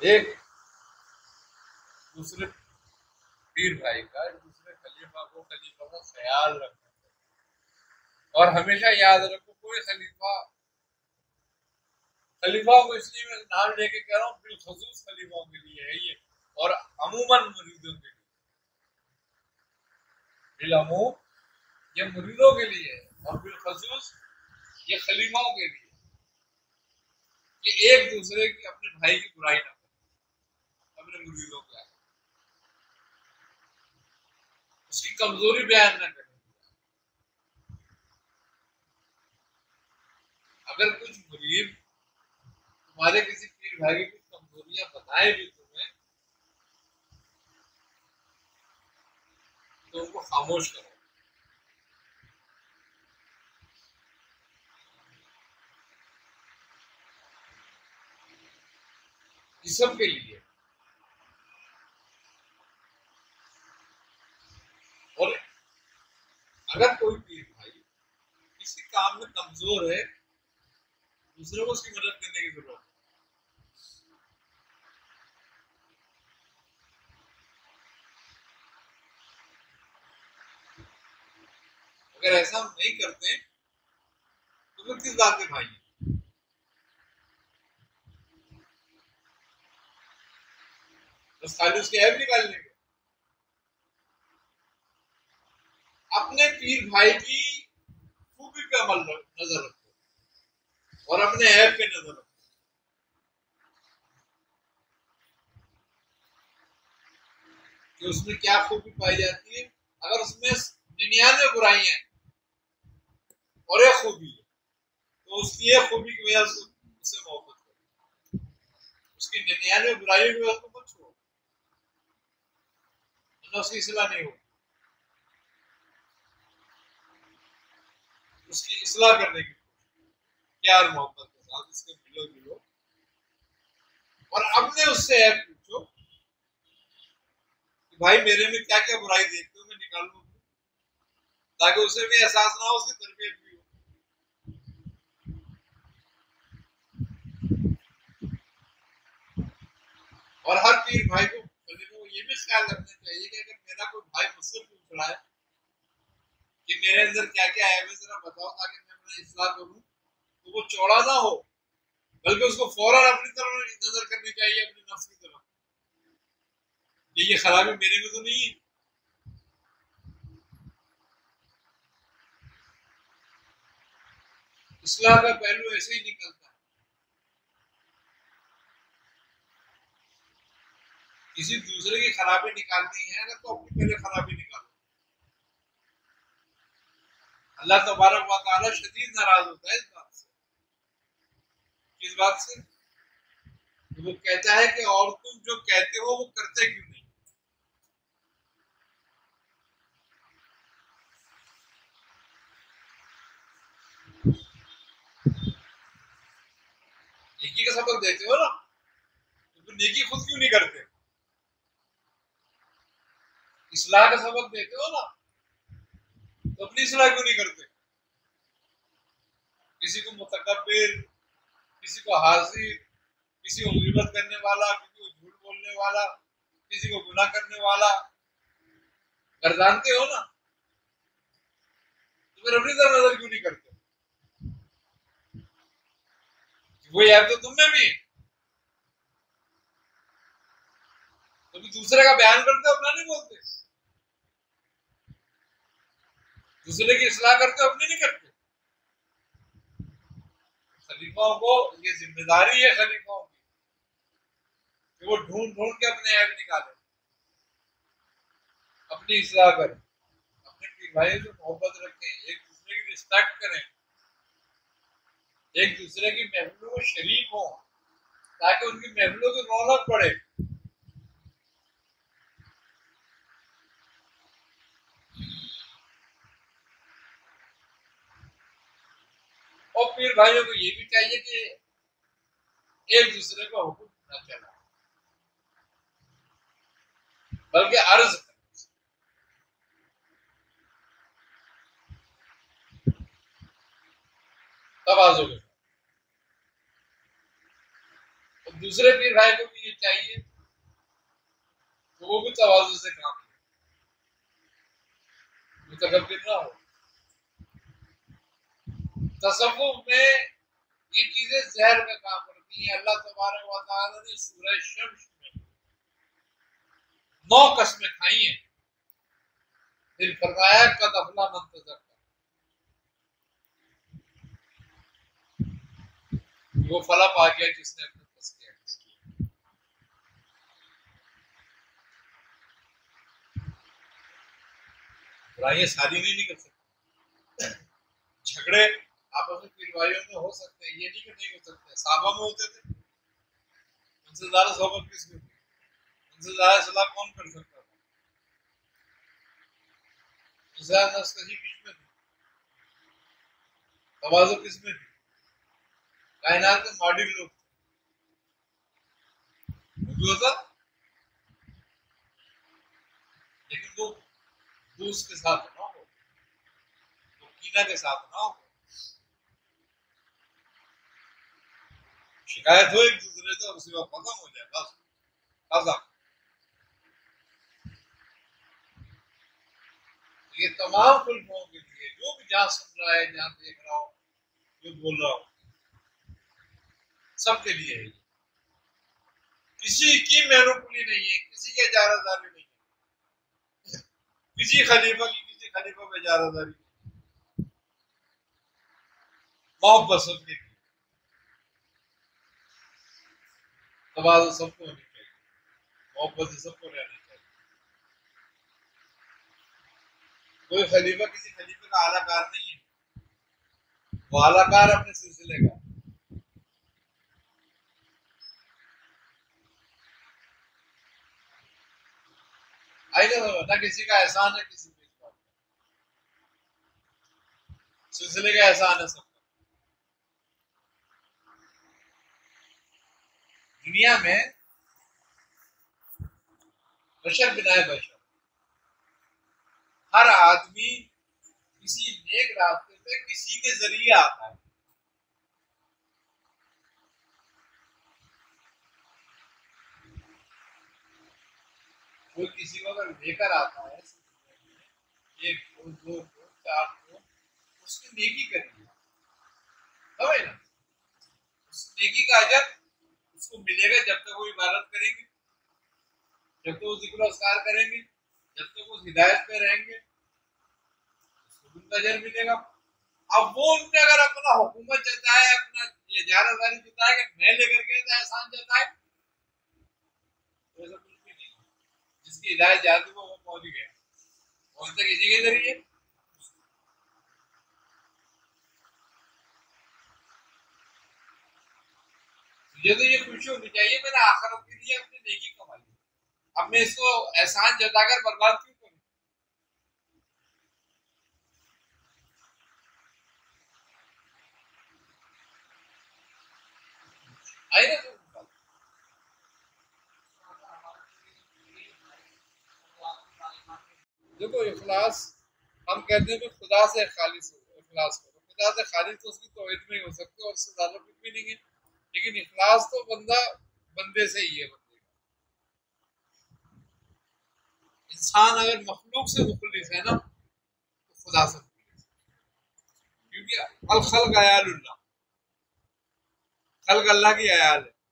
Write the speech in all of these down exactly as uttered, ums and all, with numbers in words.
एक दूसरे पीर भाई का दूसरे खलीफा को खलीफा का ख्याल रखना चाहिए। और हमेशा याद रखो, कोई खलीफा खलीफाओं को इसलिए मैं नाम लेके कह रहा हूँ, बिलखसूस खलीफाओं के लिए है ये, और अमूमन मुरीदों के लिए, बिलअमूम ये मुरीदों के लिए है, और बिलखसूस ये खलीफाओं के लिए, कि एक दूसरे की अपने भाई की बुराई ना करें अपने मुरीदों के आगे, उसकी कमजोरी बयान ना करें। अगर कुछ मुरीद तुम्हारे किसी पीर भाई की कुछ कमजोरियां बताए भी तुम्हें, तो उनको खामोश करो। जिस्म के लिए। और अगर कोई पीर भाई किसी काम में कमजोर है, दूसरों को उसकी मदद करने की जरूरत है। अगर ऐसा हम नहीं करते तो फिर किस बात के भाई हैं? बस खाली उसके ऐप निकालने के। अपने पीर भाई की खूबी पे अमल नजर रखो और अपने ऐप पे नजर रखो कि उसमें क्या खूबी पाई जाती है। अगर उसमें निन्यानवे बुराइयां हैं और एक खूबी है, तो उसकी एक खूबी की वजह से उससे मोहब्बत करो, उसकी निन्यानवे बुराइयों की वजह से मत छोड़ो, वरना उसकी इस्लाह नहीं हो। उसकी इस्लाह करने की प्यार मोहब्बत के साथ उसके मिलो जुलो, और अपने उससे ऐप पूछो कि भाई मेरे में क्या क्या बुराई देखते हो, मैं निकाल लूँ, ताकि उसे भी एहसास ना हो, उसकी तरबियत भी हो। और हर पीर भाई को को ये भी ख्याल रखना चाहिए कि अगर मेरा कोई भाई मुझसे पूछ रहा है कि मेरे अंदर क्या क्या है, मैं जरा बताओ ताकि मैं अपना इस्लाह करूं, तो वो चौड़ा ना हो, बल्कि उसको फौरन अपनी तरफ नजर करनी चाहिए, अपनी नफ्स की तरफ, कि ये खराबी मेरे में तो नहीं है। इस्लाह का पहलू ऐसे ही निकलता है। किसी दूसरे की खराबी निकालनी है अगर, तो अपनी पहले खराबी निकालो। अल्लाह तबारक व तआला शदीद नाराज होता है इस बात से। किस बात से? तो वो कहता है कि और तुम जो कहते हो वो करते क्यों नहीं? नेकी का सबक देते हो ना, तो फिर नेकी खुद क्यों नहीं करते? इस्लाह का सबक देते हो ना, तो अपनी इस्लाह क्यों नहीं करते? किसी को मुतकब्बिर, किसी को हाजिर, किसी को गिबत करने वाला, किसी को झूठ बोलने वाला, किसी को गुनाह करने वाला गर्दानते हो ना, तो फिर अपनी तरफ नजर क्यों नहीं करते? वो ऐप तो तुम में भी है। कभी तो दूसरे का बयान करते हो, अपना नहीं बोलते। दूसरे की इस्लाह करते हो, अपनी नहीं करते। खलीफाओं को ये जिम्मेदारी है खलीफाओं की कि वो ढूंढ ढूंढ के अपने ऐप निकाले, अपनी इस्लाह करें, अपने पीर भाई से मोहब्बत रखें, एक दूसरे की रिस्पेक्ट करें, एक दूसरे की महफिलों में शरीक हों, ताकि उनकी महफिलों की रौनक बढ़े। और पीर भाइयों को ये भी चाहिए कि एक दूसरे को हुक्म न चला, बल्कि अर्ज करें, तवाज़ु के साथ। दूसरे पीर भाई को भी ये चाहिए तो वो भी तवाज़ु से काम करे, मुतकब्बिर ना हो। तसव्वुफ में ये चीजें जहर का काम करती हैं। अल्लाह तबारक व तआला ने सूरह शम्स में नौ कसमें खाई हैं, फिर फरमाया कद अफला मन तज़क्का, वो फला पा गया जिसने अपने तज़किया किया। बुराइयां शादी नहीं निकल सकती, झगड़े आपस में पीर भाइयों में हो सकते हैं, ये नहीं कि नहीं हो सकते। साहबा में होते थे, उनसे ज्यादा सोबत किसमें थी, उनसे ज्यादा सलाह कौन कर सकता था, उनसे ज्यादा नस्कशी किसमें थी, तवाज़ु किसमें थी। कायनात के मॉडल लोग थे, होता, लेकिन वो दोस्त के साथ ना हो, वो कीना के साथ ना हो। शिकायत हो एक दूसरे से और उसी वक्त खत्म हो जाए, बस खत्म। ये तमाम फिल्मों के लिए जो भी जहाँ सुन रहा है, जहाँ देख रहा हो, जो बोल रहा हो, सबके लिए है। किसी की मैनोपुली नहीं है, किसी की इजारादारी नहीं है, किसी खलीफा की किसी खलीफा में इजारादारी नहीं, मोहब्बत सबके लिए, तवाज़ु सबको होनी चाहिए, मोहब्बत से सबको रहना चाहिए। कोई खलीफा किसी खलीफे का आलाकार नहीं है, वो आलाकार अपने सिलसिले का। आई ना किसी का एहसान है, किसी पे सिलसिले का एहसान है सबका। दुनिया में बशर बिनाए बशर, हर आदमी किसी नेक रास्ते पे किसी के जरिए आता है। कोई किसी को अगर लेकर आता है, एक दो दो दो चार दो, उसकी नेकी करिए, समझ ना, उस नेकी का अजर उसको मिलेगा जब तक वो इबादत करेंगे, जब तक वो जिक्र अस्कार करेंगे, जब तक वो हिदायत पे रहेंगे, उसको उनका अजर मिलेगा। अब वो उनने अगर अपना हुकूमत जताए, अपना इजारादारी जताए कि मैं लेकर गया था, एहसान जताए, तो ऐसा कुछ भी नहीं। जिसकी हिदायत जाती वो पहुंच गया, पहुंचता किसी के जरिए। मुझे तो ये खुशी होनी चाहिए मैंने आखिरत के लिए अपनी नेकी कमाई, अब मैं इसको एहसान जताकर बर्बाद क्यों करूं। आई ना, देखो इखलास हम कहते हैं कि खुदा से खालिस इखलास करो, खुदा से खालिस तो उसकी तौहीद में ही हो सकती है और उससे ज्यादा कुछ भी नहीं है। लेकिन इखलास तो बंदा बंदे से ही है, बंदे का। इंसान अगर मखलूक से मुखलिस है ना तो खुदा से मुखलिस, क्योंकि अल खल्क अयालुल्लाह, खल्क अल्लाह की अयाल है।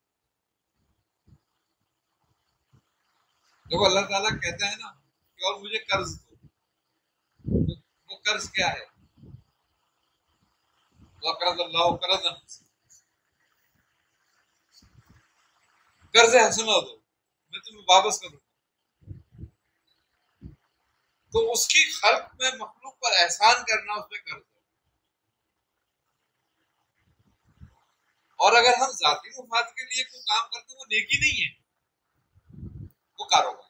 देखो अल्लाह ताला कहता है ना कि और मुझे कर्ज दो, तो वो कर्ज क्या है, कर्ज हसना दो, मैं तुम्हें वापस करूंगा। तो उसकी खल्क में मखलूक पर एहसान करना उसमें कर्ज है। और अगर हम जाती मुफाद के लिए कोई काम करते हैं वो नेकी नहीं है, वो कारोबार।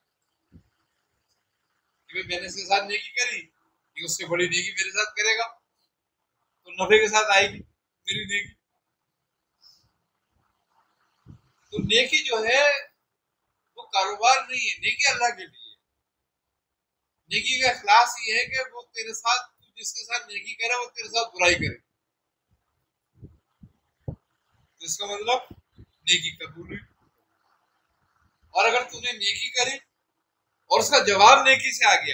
मैंने इसके साथ नेकी करी, कि उससे बड़ी नेकी मेरे साथ करेगा तो नफे के साथ आएगी मेरी नेकी। तो नेकी जो है वो कारोबार नहीं है, नेकी अल्लाह के लिए। नेकी का इखलास ये है कि वो तेरे साथ, तू जिसके साथ नेकी करे वो तेरे साथ बुराई करे, तो इसका मतलब नेकी कबूल हुई। और अगर तूने नेकी करी और उसका जवाब नेकी से आ गया,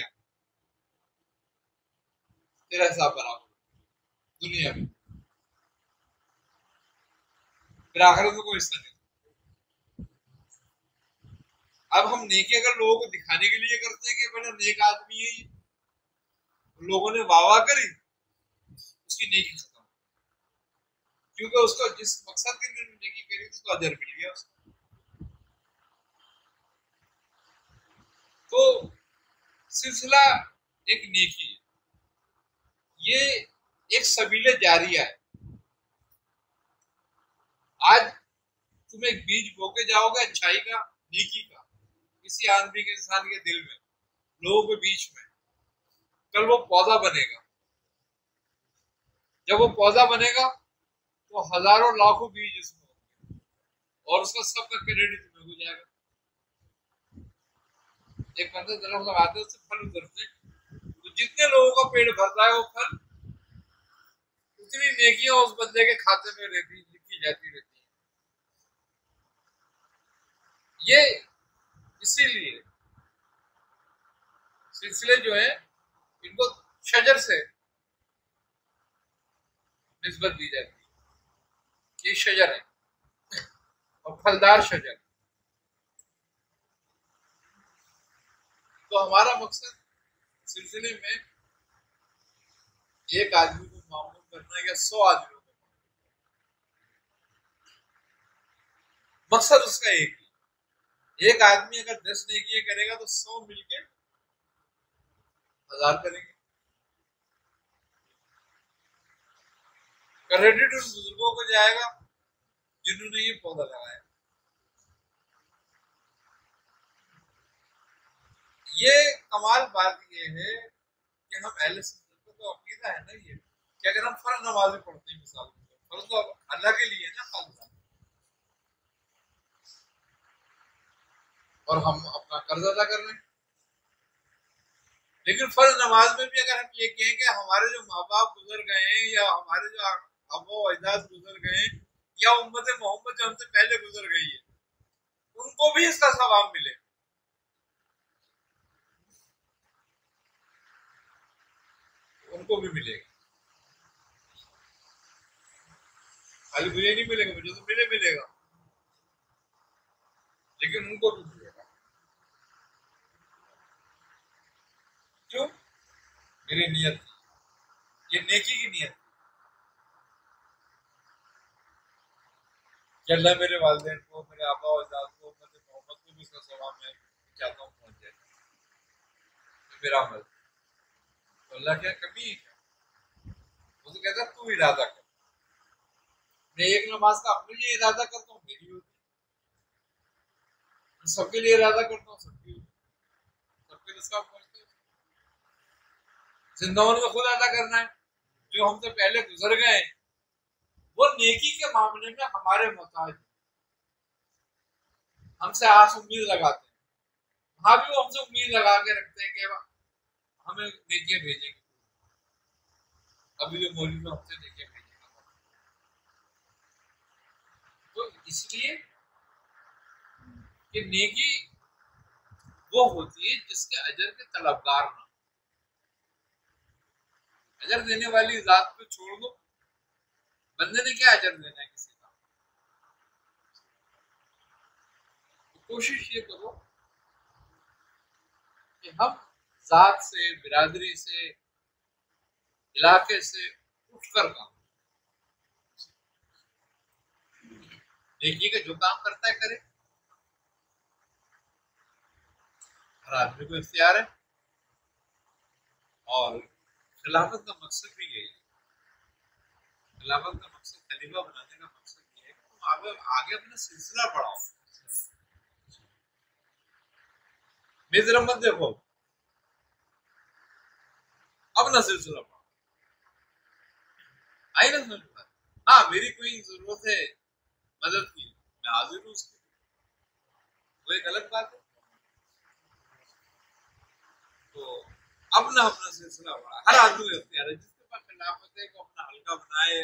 तेरा हिसाब बराबर दुनिया में, फिर आखिरत में कोई हिस्सा नहीं। अब हम नेकी अगर लोगों को दिखाने के लिए करते हैं कि बड़ा नेक आदमी है ये, लोगों ने वाह वाह करी, उसकी नेकी खत्म, क्योंकि उसको जिस मकसद के लिए नेकी करी उसको अजर मिल गया उसको। तो सिलसिला एक नेकी है, ये एक सबीले जारिया है। आज तुम एक बीज बो के जाओगे अच्छाई का, नेकी का, किसी आदमी के इंसान के दिल में, लोगों के बीच में, कल वो पौधा बनेगा। जब वो पौधा बनेगा तो हजारों लाखों बीज इसमें होंगे और उसका सबका क्रेडिट तुम्हें हो जाएगा। एक बंदे दरख्त लगाते उससे फल उतरते, तो जितने लोगों का पेड़ भरता है वो फल, उतनी नेकियां उस बंदे के खाते में रहती लिखी जाती रहती है। ये इसीलिए सिलसिले जो है इनको शजर से निस्बत दी जाती है, ये शजर है और फलदार शजर। तो हमारा मकसद सिलसिले में एक आदमी को मामूल करना या सौ आदमियों को, मकसद उसका एक ही। एक आदमी अगर दस नेकियां करेगा तो सौ मिलके हजार करेंगे। क्रेडिट उन बुजुर्गों को जाएगा जिन्होंने ये पौधा लगाया। ये कमाल बात ये है कि हम अहले सुन्नत का तो अकीदा है ना ये कि अगर हम फर्ज नमाज़ें पढ़ते हैं, मिसाल फर्ज तो अल्लाह के लिए ना खालिस, और हम अपना कर्ज अदा कर रहे हैं, लेकिन फर्ज नमाज में भी अगर हम ये कहें कि हमारे जो माँ बाप गुजर गए हैं या हमारे जो अबो अजदाद गुजर गए हैं या उम्मत मोहम्मद जो हमसे पहले गुजर गई है, उनको भी इसका सवाब मिले, उनको भी मिलेगा। खाली मुझे नहीं मिलेगा, मुझे तो मिले मिलेगा, लेकिन उनको भी मिलेगा। क्यों? मेरी नियत, ये नेकी की नियत कि अल्लाह मेरे वालिदैन को, मेरे आबा और अजदाद को, उम्मत मोहम्मद को भी इसका सवाब मैं चाहता हूँ पहुंच जाए, मेरा अमल। तो अल्लाह क्या कमी है? वो तो कहता तू इरादा कर, मैं एक नमाज का अपने लिए इरादा करता हूँ, मेरी होती, मैं सबके लिए इरादा करता हूँ, सबकी होती, सबके रिस्का पहुंचते हैं। जिंदगी में खुद अदा करना है, जो हमसे पहले गुजर गए वो नेकी के मामले में हमारे मोहताज, हमसे आस उम्मीद लगाते हैं, वहां भी वो हमसे उम्मीद लगा के रखते हैं कि हमें नेकियां भेजेंगे, अभी जो मौलवी में हमसे नेकियां भेजेंगे। तो इसलिए कि नेकी वो होती है जिसके अजर के तलबगार ना, अजर देने वाली जात को छोड़ दो, बंदे ने क्या अजर देना है किसी का। तो कोशिश ये करो कि हम जात से, बिरादरी से, इलाके से उठकर काम, नेकी का जो काम करता है करे। हर आदमी को इख्तियार है और खिलाफत का मकसद भी यही है। खिलाफत का मकसद, खलीफा बनाने का मकसद ये है कि तुम आगे आगे अपना सिलसिला बढ़ाओ। मेजर मत देखो, अपना सिलसिला बढ़ाओ। आई ना समझ में? हाँ, मेरी कोई जरूरत है मदद की, मैं हाजिर हूँ उसके, वो एक अलग बात है। तो अपना अपना सिलसिला बढ़ा, हर आदमी को इख्तियार है, जिसके पास खिलाफत है वो अपना हल्का बनाए,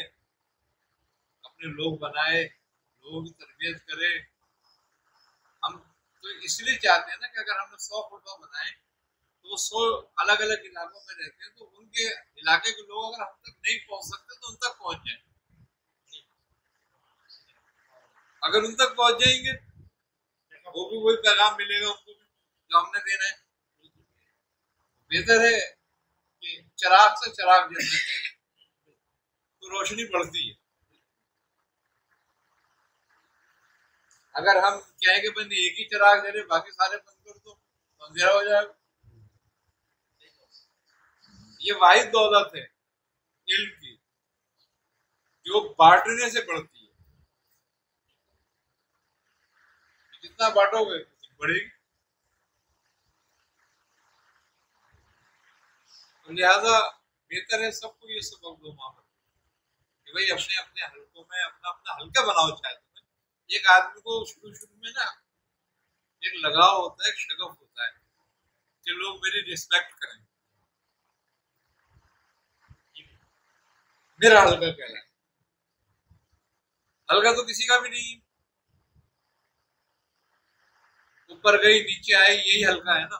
अपने लोग बनाए, लोगों की तरबियत करे। हम तो इसलिए चाहते हैं ना कि अगर हमने सौ फोटो बनाए तो वो सौ अलग अलग इलाकों में रहते हैं, तो उनके इलाके के लोग अगर हम तक नहीं पहुंच सकते तो उन तक पहुंच जाए। अगर उन तक पहुंच जाएंगे वो भी वही पैगाम मिलेगा उनको भी जो हमने देना है। बेहतर है कि चिराग से चिराग जलना चाहिए तो रोशनी बढ़ती है। अगर हम कहेंगे बंद एक ही चिराग जले बाकी सारे बंद कर दो तो अंधेरा हो जाएगा। ये वाहिद दौलत है इल्म की जो बांटने से बढ़ती है। जितना बांटोगे बढ़ेगी। तो लिहाजा बेहतर है सबको ये सबक दो वहां पर कि भाई अपने अपने हल्कों में अपना अपना हल्का बनाओ। चाहे तुम्हें एक आदमी को शुरू शुरू में ना एक लगाव होता है, एक शगफ होता है कि लोग मेरी रिस्पेक्ट करें, मेरा हल्का कहलाए। हल्का तो किसी का भी नहीं, ऊपर गई नीचे आई यही हल्का है ना।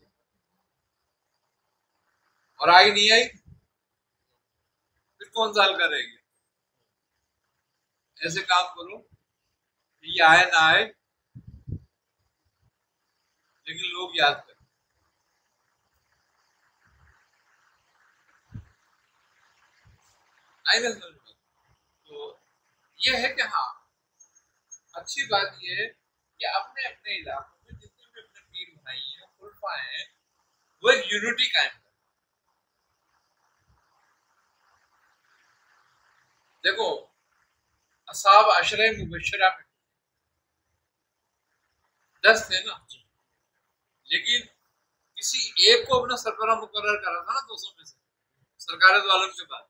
और आई नहीं आई फिर कौन सा हल्का रहेगी। ऐसे काम करो ये आए ना आए लेकिन लोग याद करें। आई ना समझ में? तो ये है कि हाँ अच्छी बात ये है कि अपने अपने इलाकों में जितने भी अपने पीर भाई हैं खुलफा हैं वो एक यूनिटी कायम करें। देखो असाब अशरे मुबशरा में दस थे ना, लेकिन किसी एक को अपना सरबराह मुकर्रर करा था ना दो सौ में से सरकार दो आलम के बाद।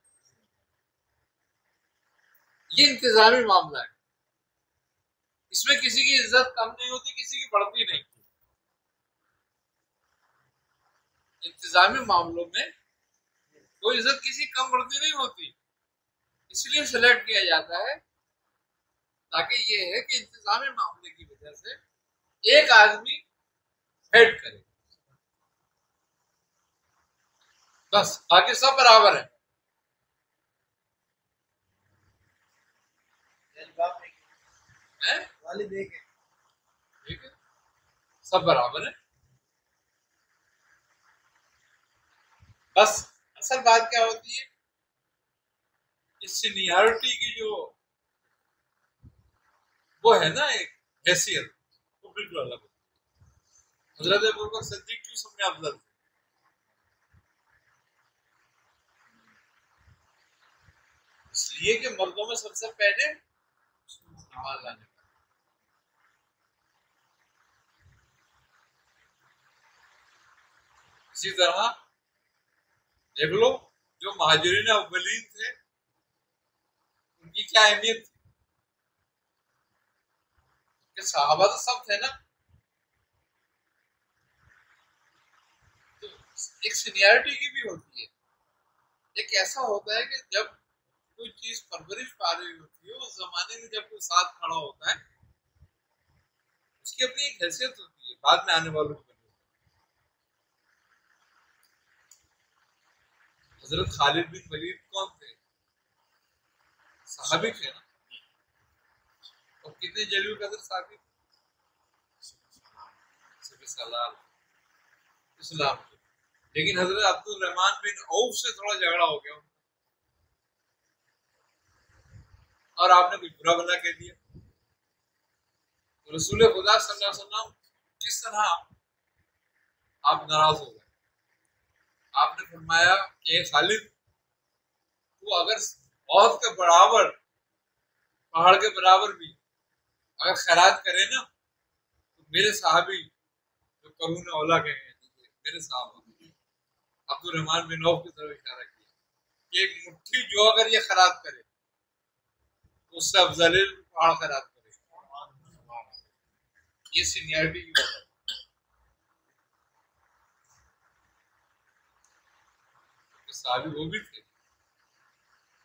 ये इंतजामी मामला है, इसमें किसी की इज्जत कम नहीं होती, किसी की बढ़ती नहीं। इंतजामी मामलों में कोई इज्जत किसी कम बढ़ती नहीं होती, इसलिए सेलेक्ट किया जाता है ताकि ये है कि इंतजामी मामले की वजह से एक आदमी हेड करे, बस बाकी सब बराबर है। हैं? ठीक है, सब बराबर है। बस असल बात क्या होती है कि सीनियरिटी की जो वो है ना एक हैसियत वो बिल्कुल अलग होती है। हजरत अबू बकर सिद्दीक क्यों सब में अफजल थे? इसलिए कि मर्दों में सबसे पहले ईमान लाने का। इसी तरह देख लो जो महाजिरीन अव्वलीन थे उनकी क्या अहमियत थी कि सहाबा तो सब थे ना। तो एक सीनियरिटी की भी होती है। एक ऐसा होता है कि जब कोई चीज परवरिश पा रही होती है उस जमाने में जब कोई साथ खड़ा होता है उसकी अपनी एक हैसियत होती है बाद में आने वालों की। हजरत खालिद बिन वलीद कौन थे? सहाबी थे ना। और कितने जलील कदर साहबी इस्लाम के। लेकिन हजरत अब्दुल रहमान बिन औफ से थोड़ा झगड़ा हो गया और आपने कुछ बुरा भला कह दिया। तो रसूल खुदा सल्लल्लाहु अलैहि वसल्लम किस तरह आप नाराज हो गए? आपने फरमाया कि खालिद तू अगर बहुत के बराबर पहाड़ के बराबर भी अगर खैरात करे ना तो मेरे साहबी जो करून औला के हैं मेरे साहब अब्दुल रहमान बिन औफ की तरफ इशारा किया कि एक मुट्ठी जो अगर ये खैरात करे तो उससे अफजल पहाड़ खैरात करे। ये सीनियरिटी की वजह साहबी वो भी थे।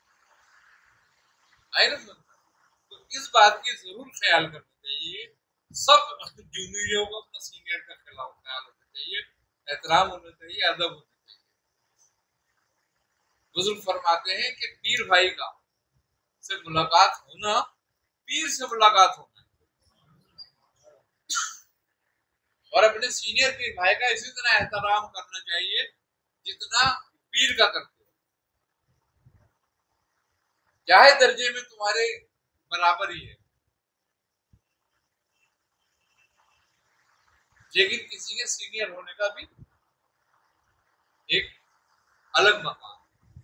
तो इस बात की जरूर ख्याल करना चाहिए सब जूनियरों को अपना सीनियर का ख्याल ख्याल होना चाहिए, एहतराम होना चाहिए, अदब होना चाहिए। बुजुर्ग फरमाते हैं कि पीर भाई का से मुलाकात होना पीर से मुलाकात होना, और अपने सीनियर पीर भाई का इसी तरह एहतराम करना चाहिए जितना पीर का करते हो, चाहे दर्जे में तुम्हारे बराबर ही है, लेकिन किसी के सीनियर होने का भी एक अलग मकाम।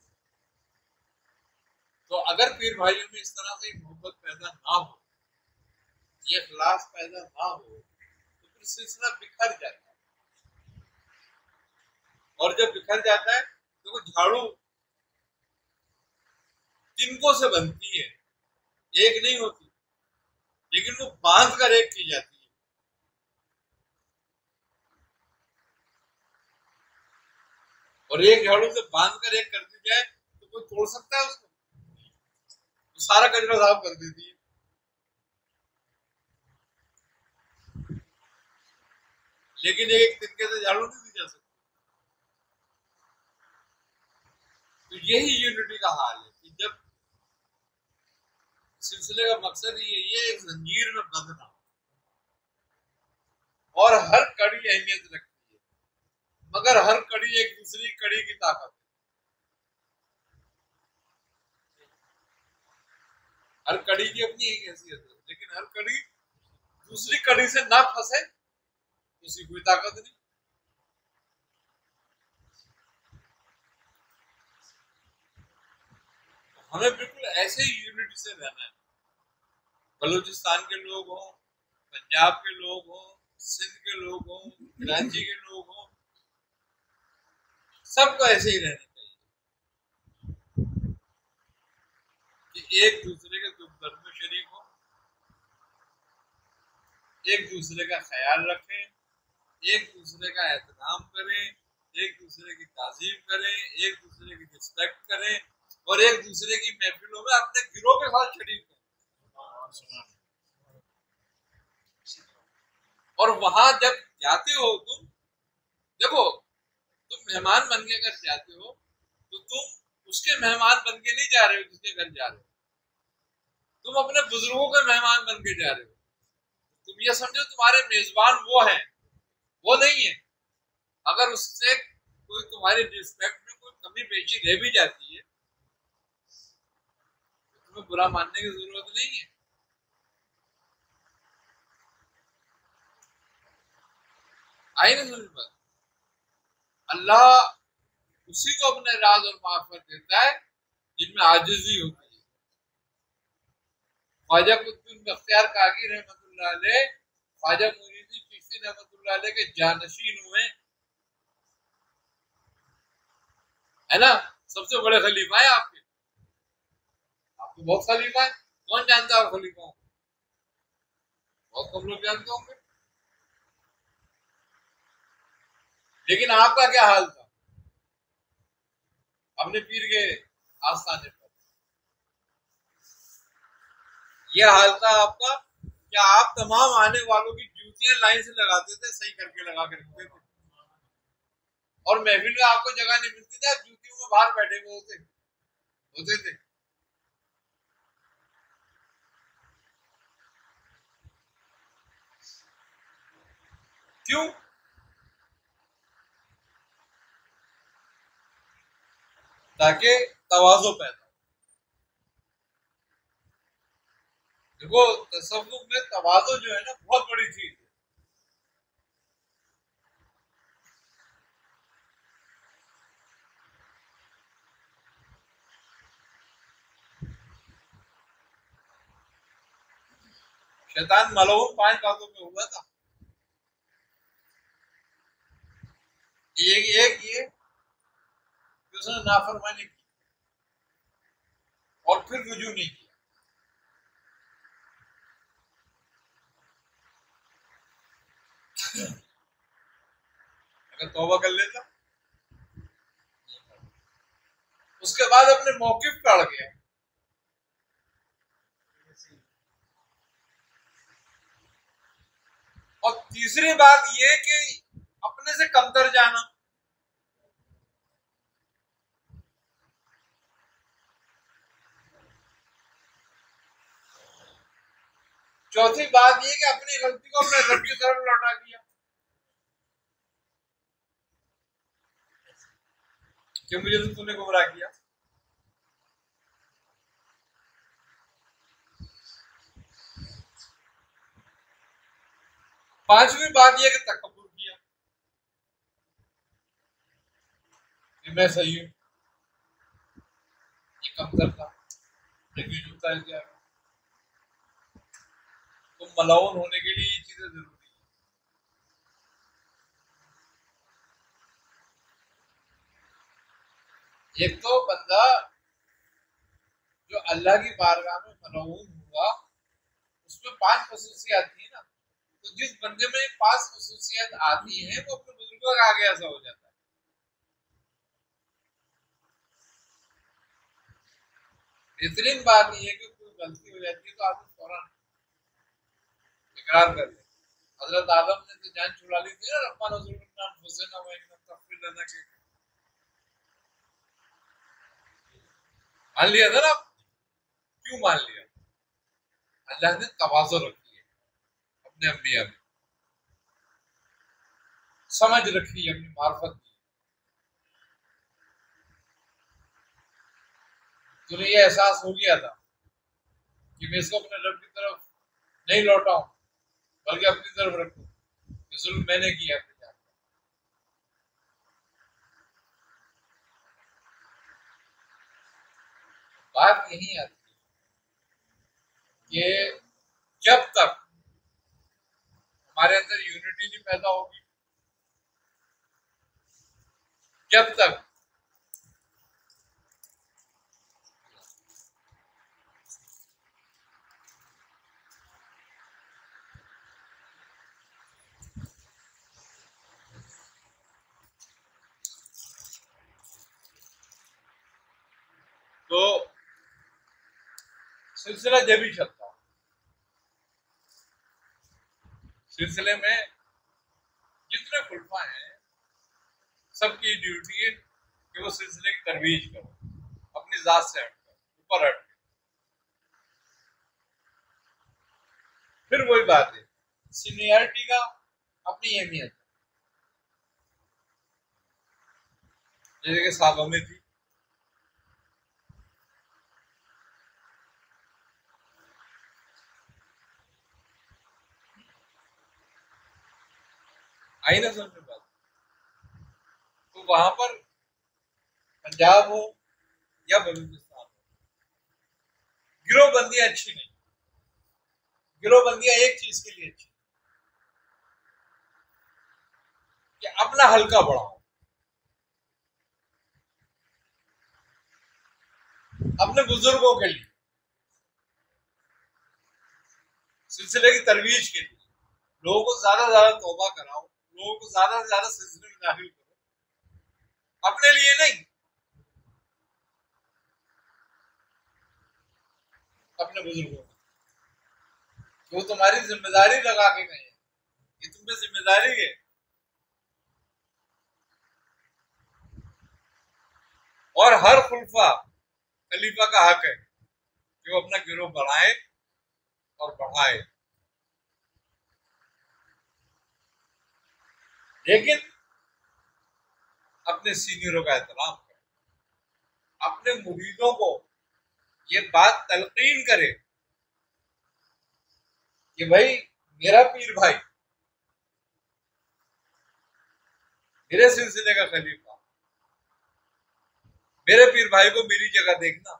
तो अगर पीर भाइयों में इस तरह से मोहब्बत पैदा ना हो, ये इखलास पैदा ना हो, तो फिर सिलसिला बिखर जाता है, और जब बिखर जाता है तो वो झाड़ू तिनकों से बनती है, एक नहीं होती, लेकिन वो बांध कर एक की जाती है। और एक झाड़ू से बांध कर एक कर दी जाए तो कोई तोड़ सकता है उसको? तो सारा कचरा साफ कर देती है। लेकिन एक तिनके से झाड़ू नहीं दी जा सकती। तो यही यूनिटी का हाल है कि जब सिलसिले का मकसद ही ये एक जंजीर में बंधना, और हर कड़ी अहमियत रखती है, मगर हर कड़ी एक दूसरी कड़ी की ताकत है। हर कड़ी की अपनी एक हैसियत है, लेकिन हर कड़ी दूसरी कड़ी से ना फंसे उसकी कोई ताकत नहीं। हमें बिल्कुल ऐसे ही यूनिटी से रहना है। बलूचिस्तान के लोग हों, पंजाब के लोग हों, सिंध के लोग हों, कराची के लोग हों, सबको ऐसे ही रहना चाहिए कि एक दूसरे के दुख दर्द में शरीक हो, एक दूसरे का ख्याल रखें, एक दूसरे का एहतराम करें, एक दूसरे की ताजीम करें, एक दूसरे की रिस्पेक्ट करें, और एक दूसरे की महफिलों में अपने गिरोह के साथ शरीक हो। और वहां जब जाते हो तुम, देखो तुम मेहमान बन के अगर जाते हो तो तुम उसके मेहमान बन के नहीं जा रहे हो जिसके घर जा रहे हो, तुम अपने बुजुर्गों के मेहमान बन के जा रहे हो। तुम ये समझो तुम्हारे मेजबान वो हैं, वो नहीं है। अगर उससे कोई तुम्हारी रिस्पेक्ट में कोई कमी पेशी रह भी जाती है तो तुम्हें बुरा मानने की जरूरत नहीं है। आई ना समझ बात? अल्लाह उसी को अपने राज और मार्फत देता है जिनमें आजिजी होती है। ख्वाजा कुतुब बख्तियार काकी रहमतुल्लाह अलैह ख्वाजा मुइनुद्दीन चिश्ती रहमतुल्लाह अलैह के जानशीन हुए, है ना? सबसे बड़े खलीफा है आपके। आपको बहुत खलीफा है, कौन जानता है खलीफा? बहुत कम लोग जानते होंगे। लेकिन आपका क्या हाल था अपने पीर के आस्थाने पर? यह हाल था आपका क्या आप तमाम आने वालों की जूतियां लाइन से लगाते थे, सही करके लगा के रखते थे, और महफिल में आपको जगह नहीं मिलती थी, आप जूतियों में बाहर बैठे हुए होते होते थे। क्यों? ताकि तवाज़ो पैदा। देखो तसव्वुफ में तवाज़ो जो है ना बहुत बड़ी चीज है। शैतान मलऊन पांच बातों में हुआ था। एक एक ये कि उसने नाफरमानी की और फिर रुजू नहीं किया। अगर तौबा कर लेता, उसके बाद अपने मौकिफ पे अड़ गया, तीसरी बात ये कि अपने से कमतर जाना। चौथी बात ये कि अपनी गलती को अपने रब की तरफ लौटा दिया कि मुझे तो तूने गुमराह किया। पांचवी बात यह कि तकब्बुर किया कि मैं सही हूं, ये कमतर था, ये जूता है क्या। तो मलाउन होने के लिए ये चीजें जरूरी है। एक तो बंदा जो अल्लाह की बारगाह में मलाउन हुआ, उसमें पांच खसूसियात थी ना, तो जिस बंदे में पांच खसूसियात आती हैं वो अपने बुजुर्गों के आगे ऐसा हो जाता है। बेहतरीन बात यह है कि कोई गलती हो जाती है तो आदमी फौरन इकरार कर ले। हजरत आदम ने तो जान छुड़ा ली थी ना, रब्बाना ज़ुल्मना अनफुसना व इन लम तग़फिर लना के, मान लिया था ना। क्यों मान लिया? अल्लाह ने तवाज़ु रखी है अपने अंबिया में, समझ रखी है, अपनी मार्फत की। तुम्हें यह एहसास हो गया था कि मैं इसको अपने रब की तरफ नहीं लौटाऊं बल्कि अपनी तरफ रखूं, ये जुल्म मैंने किया अपने जान। बात यही आती है कि जब तक हमारे अंदर यूनिटी नहीं पैदा होगी, जब तक तो सिलसिला जब ही चलता है। सिलसिले में जितने खुलफा हैं सबकी ड्यूटी है कि वो सिलसिले की तरवीज करो, अपनी जात से हटकर, ऊपर हट। फिर वही बात है, सीनियरिटी का अपनी अहमियत, जैसे कि साहबा में थी। आई ना समझ में बात? तो वहां पर पंजाब हो या बलूचिस्तान हो, गिरोहबंदियां अच्छी नहीं। गिरोहबंदियां एक चीज के लिए अच्छी कि अपना हल्का बढ़ाओ, अपने बुजुर्गों के लिए, सिलसिले की तरवीज के लिए, लोगों को ज्यादा से ज्यादा तौबा कराओ, लोगों को ज्यादा से ज्यादा सिलसिले में दाखिल करो, अपने लिए नहीं, अपने बुजुर्गों को। वो तुम्हारी जिम्मेदारी लगा के गए, ये तुम पे जिम्मेदारी है। और हर खुलफा खलीफा का हक है कि वो अपना गिरोह बढ़ाए और बढ़ाए, लेकिन अपने सीनियरों का एहतराम करे, अपने मुरीदों को ये बात तलकीन करे कि भाई मेरा पीर भाई, मेरे सिलसिले का खलीफा, मेरे पीर भाई को मेरी जगह देखना।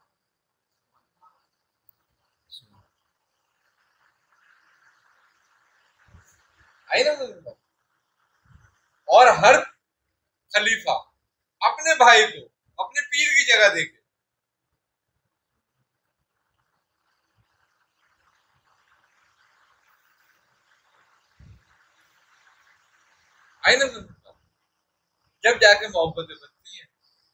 आई ना? और हर खलीफा अपने भाई को अपने पीर की जगह देखे। आई ना? जब जाके मोहब्बतें बनती हैं।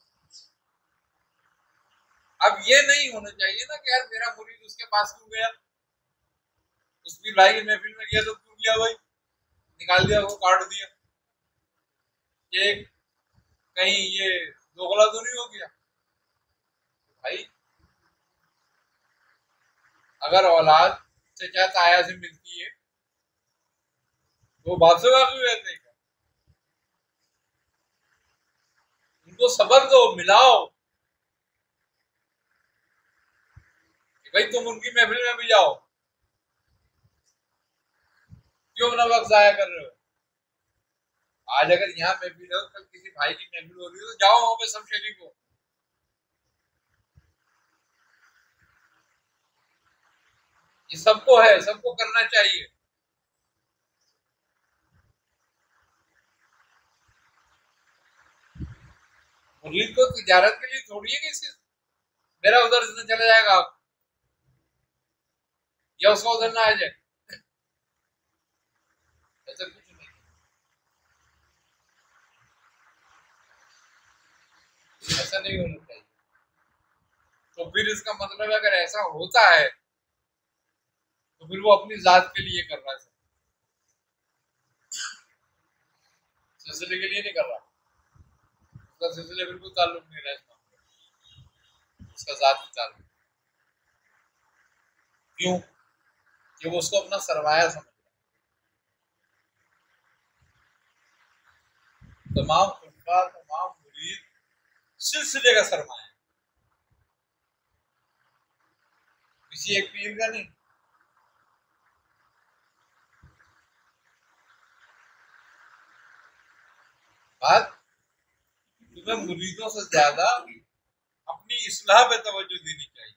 अब ये नहीं होना चाहिए ना कि यार मेरा मुरीद उसके पास क्यों गया, उस पीर भाई की महफिल में गया तो क्यों गया भाई, निकाल दिया, उसको काट दिया, ये कहीं ये दोगला तो नहीं हो गया भाई? अगर औलाद चचा ताया से मिलती है तो बाप से बाप भी रहते हैं, उनको सबक दो, मिलाओ कि भाई तुम उनकी महफिल में भी जाओ, क्यों अपना वक्त जाया कर रहे हो? आज अगर यहाँ महफिल है, कल किसी भाई की महफिल हो रही है तो जाओ वहां पे, सब शरीक हो। ये सबको है, सबको करना चाहिए। मुरीद को तिजारत के लिए थोड़ी है कि इसके मेरा उधर से चला जाएगा या उसका उधर ना आ जाए, ऐसा कुछ नहीं। ऐसा नहीं होना चाहिए। तो फिर इसका मतलब है, अगर ऐसा होता है तो फिर वो अपनी जात के लिए कर रहा है, सिलसिले के लिए नहीं कर रहा। उसका सिलसिले बिल्कुल ताल्लुक नहीं रहा इसका, उसका जाती ताल्लुक। क्यों? कि वो उसको अपना सरमाया समझ रहा है। तमाम खुलफा, तमाम मुरीद सिलसिले का सरमाया है, किसी एक पीर का नहीं। बात तुम्हें मुरीदों से ज्यादा अपनी इस्लाह पे तवज्जो देनी चाहिए।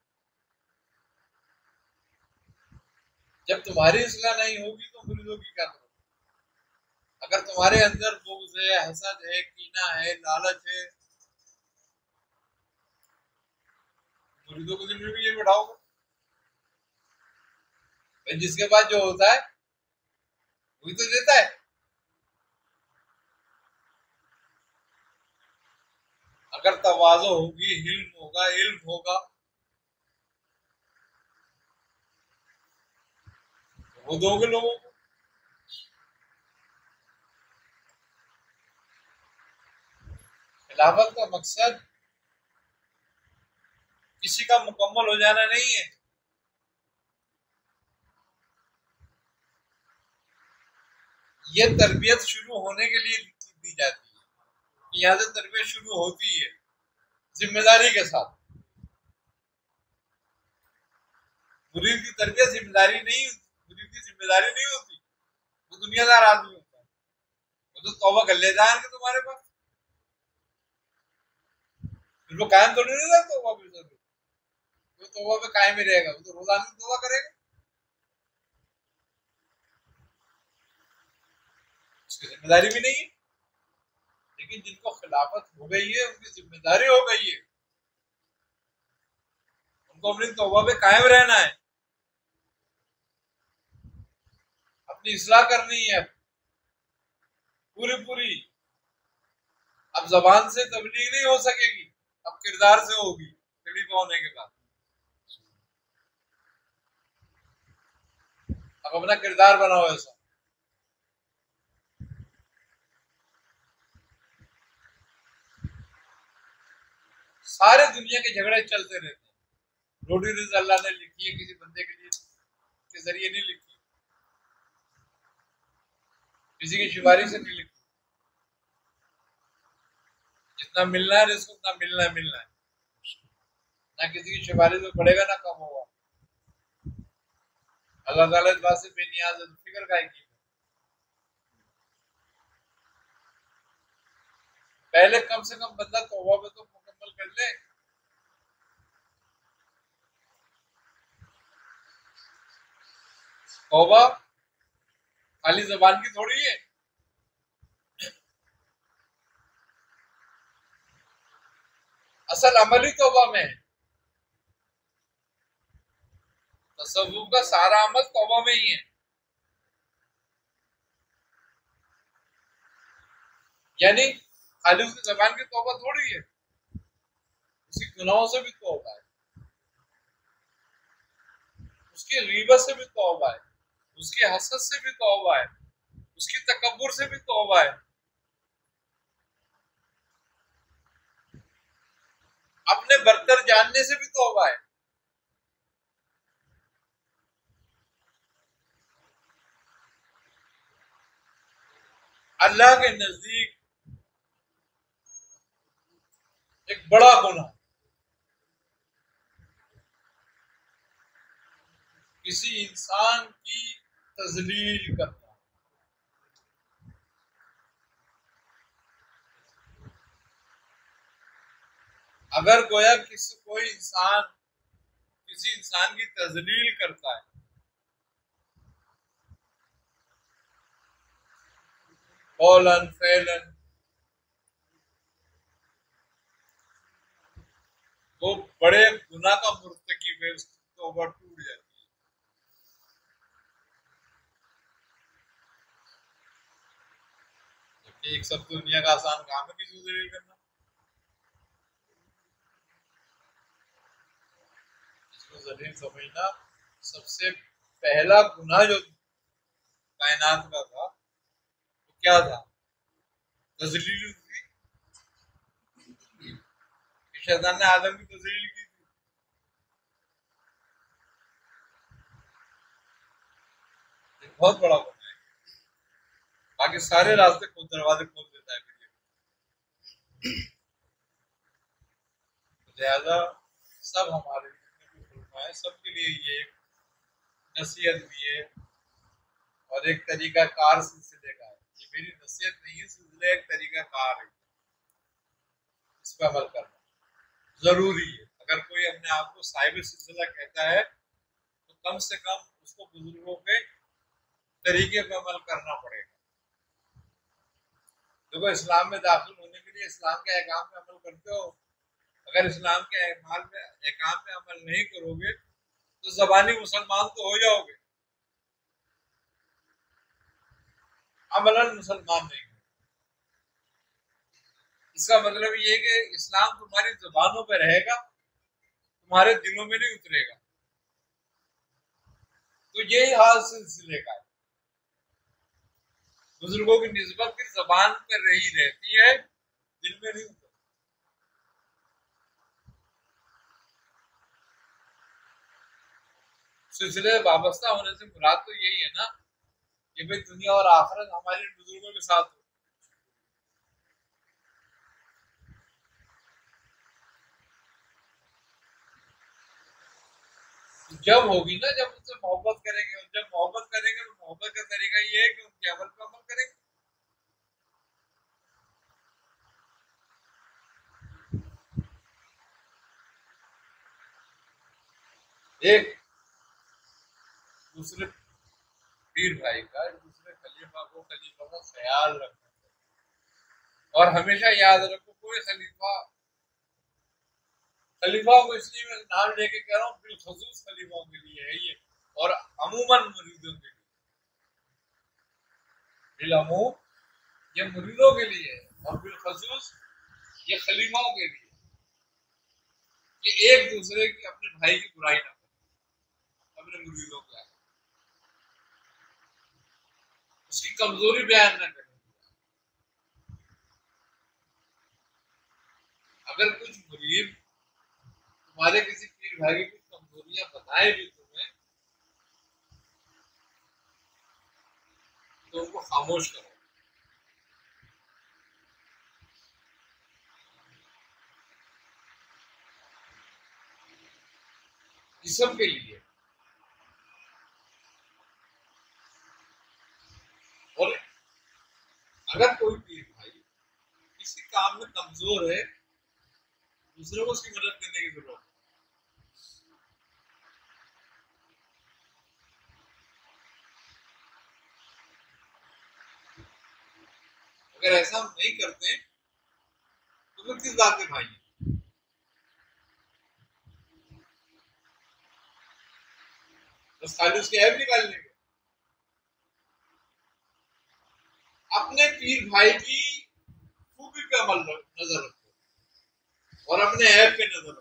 जब तुम्हारी इस्लाह नहीं होगी तो मुरीदों की क्या करोगे? अगर तुम्हारे अंदर बुग़्ज़ है, हसद है, कीना है, लालच है, मुरीदों को दिल में भी ये बिठाओगे? भाई जिसके पास जो होता है वही तो देता है। अगर तवाज़ो होगी, हिल्म होगा, इल्म होगा, तो वो दोगे लोगों को। खिलाफत का मकसद किसी का मुकम्मल हो जाना नहीं है, ये तरबियत शुरू होने के लिए दी जाती है। यहाँ से तरबियत शुरू होती है जिम्मेदारी के साथ। मुरीद की तरबियत जिम्मेदारी नहीं, मुरीद की जिम्मेदारी नहीं होती, वो दुनियादार आदमी होता है। वो तो तौबा कर लेता है कि तुम्हारे पास, फिर वो कायम थोड़ी नहीं रहता तौबा पे। वो तौबा पे कायम ही रहेगा, वो तो रोजाना तौबा करेगा, उसकी जिम्मेदारी भी नहीं है। लेकिन जिनको खिलाफत हो गई है, उनकी जिम्मेदारी हो गई है, उनको अपनी तौबा पे कायम रहना है, अपनी इस्लाह करनी है पूरी पूरी। अब जबान से तबलीग नहीं हो सकेगी, अब किरदार से होगी, खलीफा होने के बाद। अब अपना किरदार बनाओ ऐसा। सारे दुनिया के झगड़े चलते रहते हैं। रोटी रिज़्क़ अल्लाह ने लिखी है, किसी बंदे के लिए के जरिए नहीं लिखी, किसी की सिफारिश से नहीं लिखी। जितना मिलना है रिज़्क़ उतना मिलना है, मिलना है, ना किसी की सिफारिश में बढ़ेगा ना कम होगा। अल्लाह ताला इस बात से बेनियाज है, तो फिक्र काहे की? पहले कम से कम बंदा तौबा पे तो मुकम्मल कर ले। तौबा खाली जबान की थोड़ी है, असल अमल ही तौबा में है। तसव्वुफ का सारा अमल तौबा में ही है। यानी खाली उसकी जबान की तौबा थोड़ी है, उसकी गुनाहों से भी तौबा है, उसकी गीबत से भी तौबा है, उसकी हसद से भी तौबा है, उसकी तकब्बुर से भी तौबा है, अपने बरतर जानने से भी तौबा है। अल्लाह के नजदीक एक बड़ा गुनाह किसी इंसान की तजलील करना। अगर गोया किसी कोई इंसान किसी इंसान की तजलील करता है, कौलन फैलन, वो बड़े गुनाह का मुर्तकिब है, उसकी तौबा टूट जाती है। एक सब दुनिया का आसान काम है किसी को जलील करना। इसको जलील समझना सबसे पहला गुनाह जो कायनात का था वो क्या था? तजलील थी। शैतान ने आदम की तजलील की थी। एक बहुत बड़ा गुनाह है, बाकी सारे रास्ते खुद दरवाजे खोल देता है। लिहाजा सब हमारे है, सबके लिए ये एक नसीहत भी है और एक तरीका कार सिलसिले का है। ये मेरी नसीहत नहीं है, सिलसिले एक तरीका कार है, इस पर अमल करना जरूरी है। अगर कोई अपने आप को साहिब सिलसिला कहता है तो कम से कम उसको बुजुर्गों के तरीके पर अमल करना पड़ेगा। देखो, इस्लाम में दाखिल होने के लिए इस्लाम के अहकाम पे अमल करते हो। अगर इस्लाम के अहकाम पे अहकाम पे अमल नहीं करोगे तो ज़बानी मुसलमान तो हो जाओगे, अमलन मुसलमान नहीं। इसका मतलब ये कि इस्लाम तुम्हारी जुबानों पे रहेगा, तुम्हारे दिलों में नहीं उतरेगा। तो यही हाल सिलसिले का है। बुजुर्गों की निस्बत की जबान पर रही रहती है, दिल में नहीं उतरती। सिलसिले वाबस्ता होने से मुराद तो यही है ना कि भाई दुनिया और आखिरत हमारे बुजुर्गों के साथ हो। जब होगी ना, जब उनसे मोहब्बत करेंगे, और जब मोहब्बत करेंगे तो मोहब्बत का तरीका ये है कि उनके अमल पर अमल करेंगे। एक दूसरे पीर भाई का, दूसरे खलीफा को खलीफा का ख्याल रखना चाहिए। और हमेशा याद रखो, कोई खलीफा खलीफा को इसलिए मैं नाम लेके कह रहा हूँ, बिलखसूस खलीफाओं के लिए है ये, और अमूमन मुरीदों के लिए। बिलअमूम ये मुरीदों के लिए है और बिलखसूस ये खलीफाओं के लिए, कि एक दूसरे की अपने भाई की बुराई ना करें, अपने मुरीदों की उसकी कमजोरी बयान न करें। अगर कुछ मुरीद तुम्हारे किसी पीर भाई की कुछ कमजोरियां बताए भी तुम्हें, तो उनको खामोश करो। इस सब के लिए। और अगर कोई पीर भाई किसी काम में कमजोर है, दूसरों को उसकी मदद करने की जरूरत है। अगर ऐसा हम नहीं करते तो फिर किस बात के भाई हैं? बस खाली उसके ऐप निकाल लेंगे। अपने पीर भाई की खूबी पे अमल नजर रखो और अपने ऐप पे नजर रखो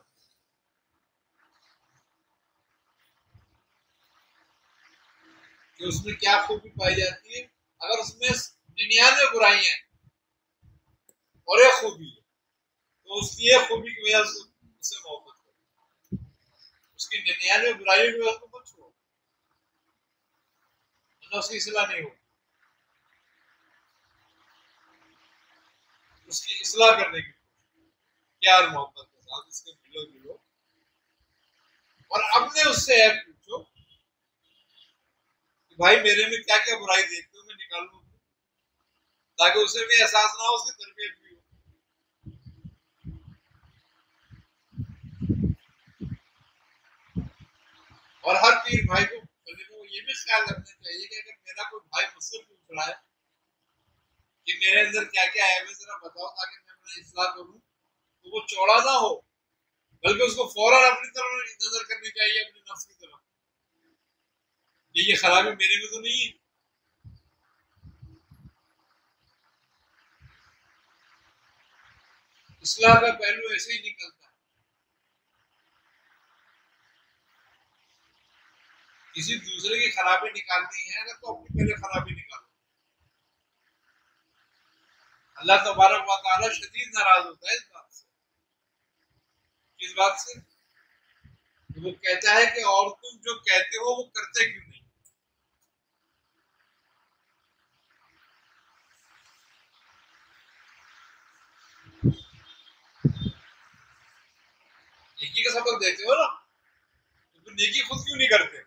कि उसमें क्या खूबी पाई जाती है। अगर उसमें निन्यानवे बुराई है और एक खूबी है, तो उसकी एक खूबी की वजह से उससे मोहब्बत करो, उसकी निन्यानवे बुराइयों की वजह से मत छोड़ो, वरना उसकी इस्लाह नहीं होगी। उसकी इस्लाह करने की प्यार मोहब्बत के साथ उसके मिलो जुलो और अपने उससे है पूछो कि भाई मेरे में क्या क्या बुराई देखते हो, मैं निकालूं, ताकि उसे भी एहसास ना हो, उसकी तरबियत भी हो। और हर पीर भाई को को ये भी ख्याल रखना चाहिए कि अगर मेरा कोई भाई मुझसे पूछ रहा है कि मेरे अंदर क्या क्या है, मैं जरा बताओ ताकि मैं अपना इस्लाह करूं, तो वो चौड़ा ना हो, बल्कि उसको फौरन अपनी तरफ नजर करनी चाहिए, अपनी नफ्स की तरफ, कि ये खराबी मेरे में तो नहीं है। इस्लाह का पहलू ऐसे ही निकलता है, किसी दूसरे की खराबी निकालनी है अगर तो अपनी पहले खराबी निकालो। अल्लाह तबारक व तआला शदीद नाराज होता है इस बात से। किस बात से? वो कहता है कि और तुम जो कहते हो वो करते क्यों नहीं? नेकी का सबक देते हो ना, तो तुम नेकी खुद क्यों नहीं करते?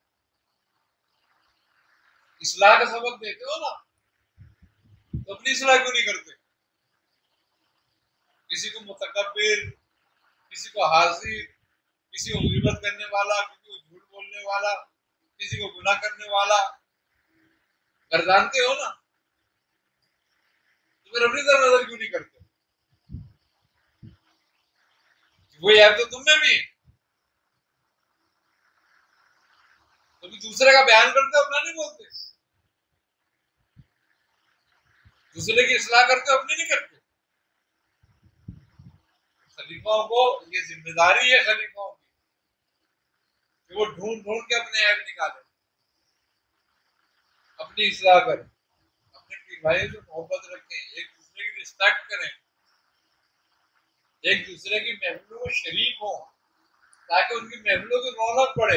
इस्लाह का सबक देते हो ना, तो अपनी इस्लाह क्यों नहीं करते? किसी को मुतकब्बिर, किसी को हाजिर, किसी को गिबत करने वाला, किसी को झूठ बोलने वाला, किसी को गुनाह करने वाला गर्दानते हो ना, तो फिर अपनी तरफ नजर क्यों नहीं करते? वो ऐप तो तुम में भी है, कभी तो दूसरे का बयान करते हो, अपना नहीं बोलते, दूसरे की इस्लाह करते हो, अपनी नहीं करते। खलीफाओं को ये जिम्मेदारी है खलीफाओं की कि वो ढूंढ ढूंढ के अपने ऐप निकाले, अपनी इस्लाह करें, अपने पीर भाइयों से मोहब्बत रखें, एक दूसरे की रिस्पेक्ट करें, एक दूसरे की महफिलों को शरीक हो, ताकि उनकी महफिलों की रौनक बढ़े।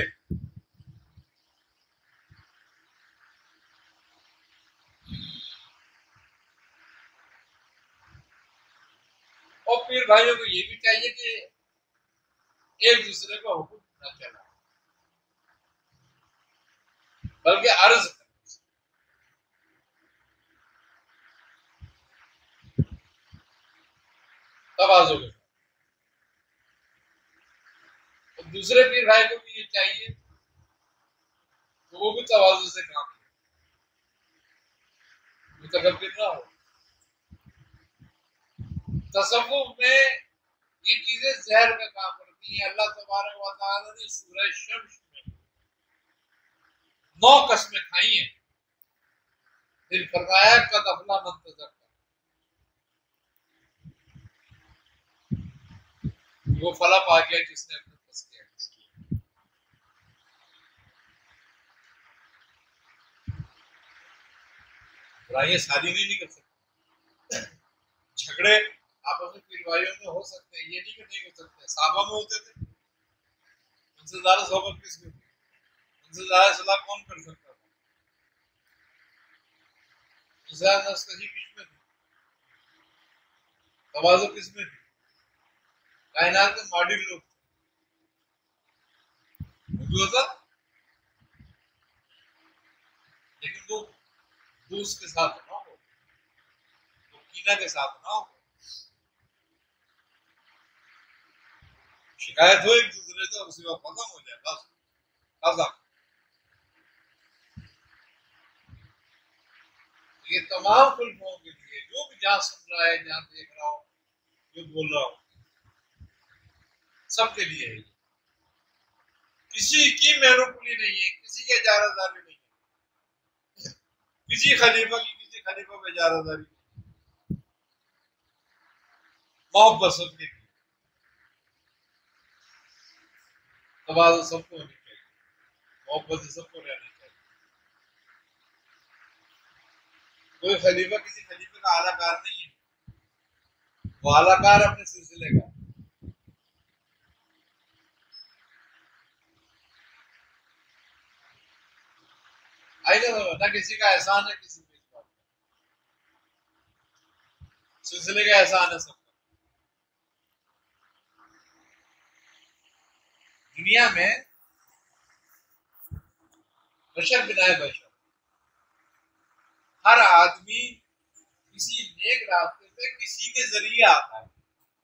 और पीर भाइयों को ये भी चाहिए कि एक दूसरे को हुक्म न चला, बल्कि अर्ज तवाज़ु के। और दूसरे पीर भाई को भी ये चाहिए कि वो भी तवाज़ु से काम करे, मुतकब्बिर ना हो। तसव्वुफ में ये चीजें जहर का काम करती हैं। अल्लाह तबारक व तआला ने सूरह शम्स में नौ कसमें खाई हैं, फिर फरमाया कद अफला मन तज़क्का, वो फला पा गया जिसने अपने तज़किया किया। बुराइयां सारी नहीं निकल सकती, झगड़े आपस में पीर भाइयों में हो सकते हैं, ये नहीं कि नहीं हो सकते। साहबा में होते थे, उनसे ज्यादा सोबत किसमें थी, उनसे ज्यादा सलाह कौन कर सकता था, उनसे ज्यादा नस्खी किसमें थी, तवाज़ु किसमें थी? कायनात के मॉडल लोग थे, होता, लेकिन वो दोस्त के साथ ना हो, वो कीना के साथ ना हो, शिकायत हो एक दूसरे से, उसी वक्त खत्म हो जाए, बस खत्म। ये तमाम खुलफों के लिए, जो भी जहां सुन रहा है, जहां देख रहा हो, जो बोल रहा हो, सबके लिए है। किसी की मेहनतपुरी नहीं है, किसी की इजारादारी नहीं है, किसी खलीफा की किसी खलीफा में इजारादारी नहीं, मोहब्बत सबके लिए, तवाज़ु सबको होनी चाहिए, मोहब्बत से सबको रहना चाहिए। कोई खलीफा किसी खलीफे का आलाकार नहीं है, वो आलाकार अपने सिलसिले का। आई ना ना किसी का एहसान है किसी पे, इस बात का सिलसिले का एहसान है सबका। दुनिया में बशर बिनाए बशर, हर आदमी किसी नेक रास्ते पे किसी के जरिए आता है।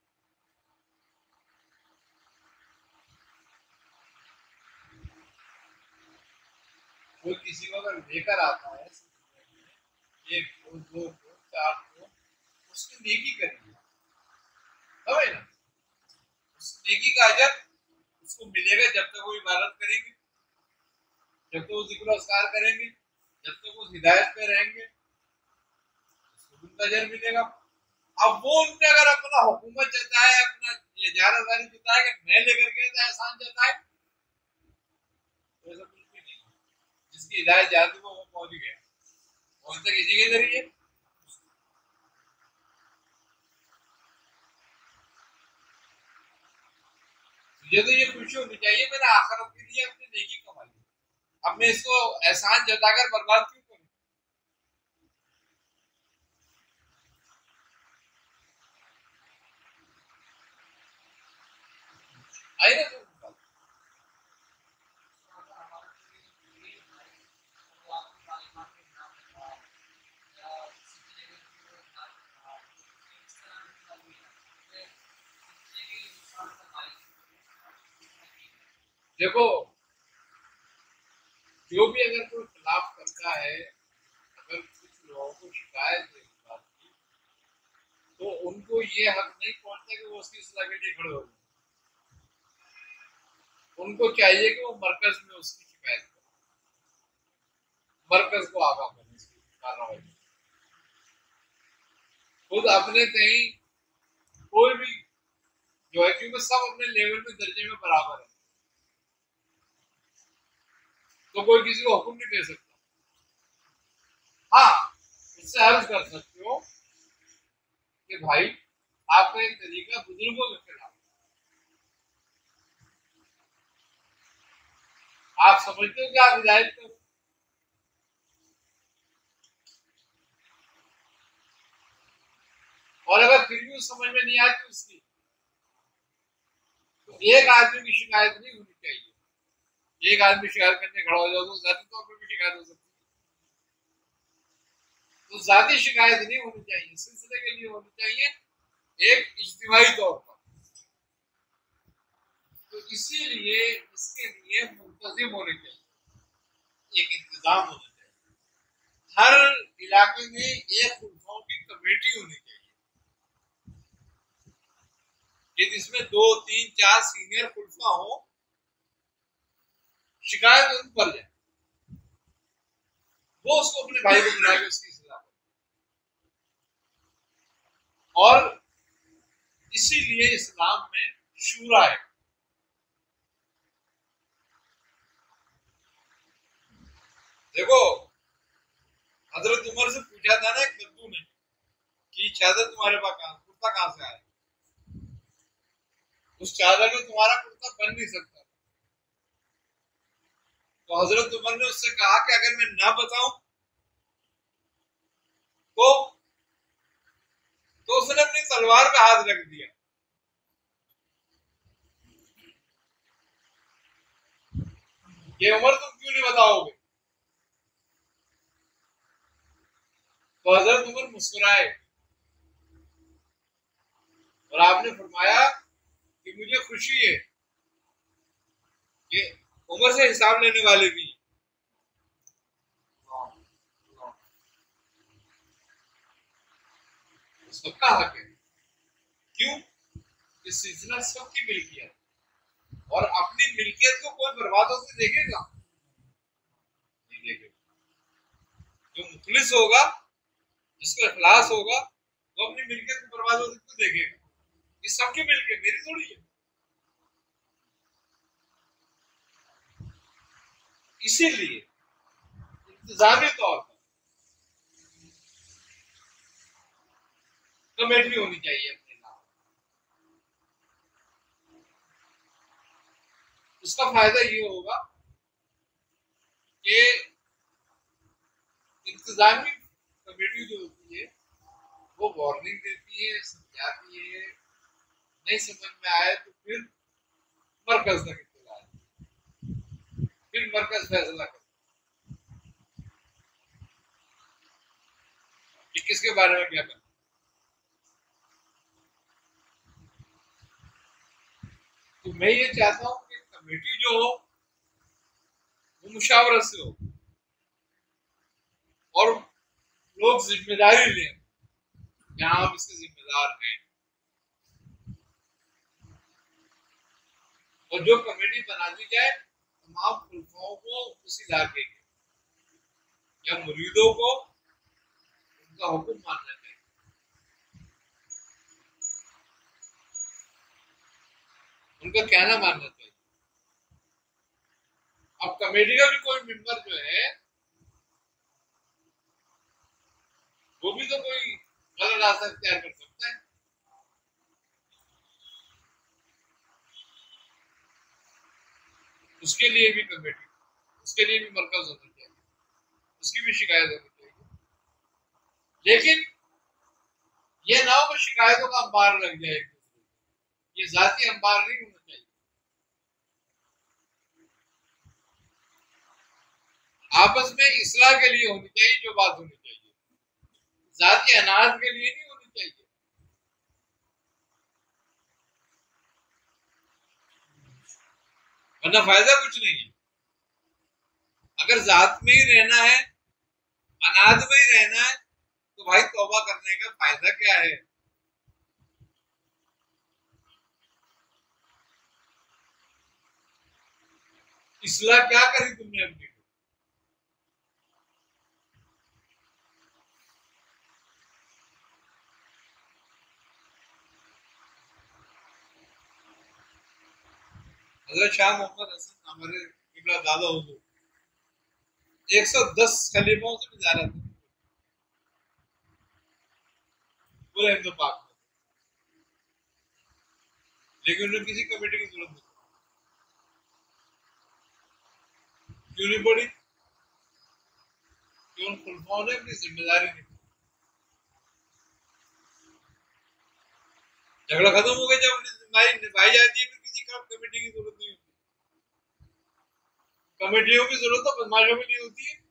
कोई किसी को अगर लेकर आता है, एक दो दो दो चार दो, उसकी नेकी करेंगे, समझ ना, उस नेकी का अजर उसको मिलेगा जब तक वो इबादत करेंगे, जब तक वो जिक्र अस्कार करेंगे, जब तक वो हिदायत पे रहेंगे, उसको उनका अजर मिलेगा। अब वो उनने अगर अपना हुकूमत जताए, अपना इजारादारी जताए कि मैं लेकर गया था, एहसान जताए, तो ऐसा कुछ भी नहीं। जिसकी हिदायत जाती वो वो पहुंच गया, पहुंचता किसी के जरिए। मुझे तो ये खुशी होनी चाहिए मैंने आखिरत के लिए अपनी नेकी कमाई, अब मैं इसको एहसान जताकर बर्बाद क्यों करूं? आई ना तो देखो, जो भी अगर कोई खिलाफ करता है, अगर कुछ लोगों को शिकायत है इस बात की, तो उनको ये हक नहीं पहुंचता कि वो उसकी इस्लाह के लिए खड़े हो जाए। उनको चाहिए कि वो मरकज में उसकी शिकायत करें, मरकज को आगाह करें इसकी कार्रवाई। खुद अपने कहीं कोई भी जो है, क्योंकि सब अपने लेवल में दर्जे में बराबर है, तो कोई किसी को हुक्म नहीं दे सकता। हाँ, उससे अर्ज कर सकते हो कि भाई आपका एक तरीका बुजुर्गों के खिलाफ, आप समझते हो कि आप हिदायत करो, और अगर फिर भी उस समझ में नहीं आती उसकी, तो एक आदमी की शिकायत नहीं होनी चाहिए। एक आदमी शिकायत करने खड़ा हो जाए तो जाती तौर पर भी शिकायत हो सकती है, तो जाती शिकायत नहीं होनी चाहिए, सिलसिले के लिए होनी चाहिए एक इज्तिमाई तौर पर। तो इसीलिए इसके लिए मुंतजिम होने चाहिए, एक इंतजाम होना चाहिए। हर इलाके में एक खुलफाओं की कमेटी होनी चाहिए कि जिसमें दो तीन चार सीनियर खुलफा हो, शिकायत उन पर जाए, वो उसको अपने भाई को बुला के उसकी सलाह करे। और इसीलिए इस्लाम में शूरा है। देखो, हजरत उमर से पूछा था ना एक बंधु ने कि चादर तुम्हारे पास कहां, कुर्ता कहां से आया? उस चादर में तुम्हारा कुर्ता बन नहीं सकता। तो हजरत उमर ने उससे कहा कि अगर मैं ना बताऊं तो तो उसने अपनी तलवार पे हाथ रख दिया। ये उमर तुम क्यों नहीं बताओगे? तो हजरत उमर मुस्कुराए और आपने फरमाया कि मुझे खुशी है कि उमर से हिसाब लेने वाले भी, सबका हक है। क्यों? इस सिलसिला सबकी मिल्कियत, और अपनी मिल्कियत को कोई बर्बाद होते देखेगा नहीं देखेगा। जो मुखलिस होगा, जिसको इखलास होगा, वो अपनी मिल्कियत को बर्बाद होते क्यों देखेगा? ये सबकी मिल्कियत, मेरी थोड़ी है। इसीलिए इंतजामी तौर पर कमेटी होनी चाहिए अपने नाम। उसका फायदा ये होगा कि इंतजामी कमेटी जो होती है वो वार्निंग देती है, समझाती है, नहीं समझ में आए तो फिर मरकज तक इत्तला है, फिर मरकज फैसला करता कि किसके बारे में क्या करना। तो मैं ये चाहता हूँ कि कमेटी जो हो वो मुशावरत से हो और लोग जिम्मेदारी लें, यहाँ हम इसके जिम्मेदार हैं। और जो कमेटी बना दी जाए तमाम खुलफाओं को उस इलाके के या मुरीदों को उनका हुक्म मानना चाहिए, उनका कहना मानना चाहिए। अब कमेटी का भी कोई मेंबर जो है वो भी तो कोई गलत रास्ता इख्तियार कर सकता है। उसके लिए भी कमेटी, उसके लिए भी मरकज होना चाहिए, उसकी भी शिकायत होनी चाहिए। लेकिन यह ना हो कि शिकायतों का अंबार लग जाए एक दूसरे, ये जाती अंबार नहीं होना चाहिए। आपस में इस्लाह के लिए होनी चाहिए जो बात होनी चाहिए, जाती अनाज के लिए नहीं होनी चाहिए। वरना फायदा कुछ नहीं है। अगर जात में ही रहना है, अनाज में ही रहना है, तो भाई तौबा करने का फायदा क्या है। इस्लाह क्या करी तुमने अपनी? हजरत शाह मोहम्मद हसन हमारे किबला दादा हुजूर एक सौ दस खलीफों से भी ज्यादा थे पूरे हिंदू पाक में, लेकिन उन्हें किसी कमेटी की जरूरत नहीं। क्यों नहीं पड़ी? कि उन खुलफाओं ने अपनी जिम्मेदारी नहीं। झगड़ा खत्म हो गया जब अपनी जिम्मेदारी निभाई जाती है, फिर किसी कमेटी की जरूरत नहीं होती। कमेटियों की जरूरत तो बदमाशों के लिए होती है।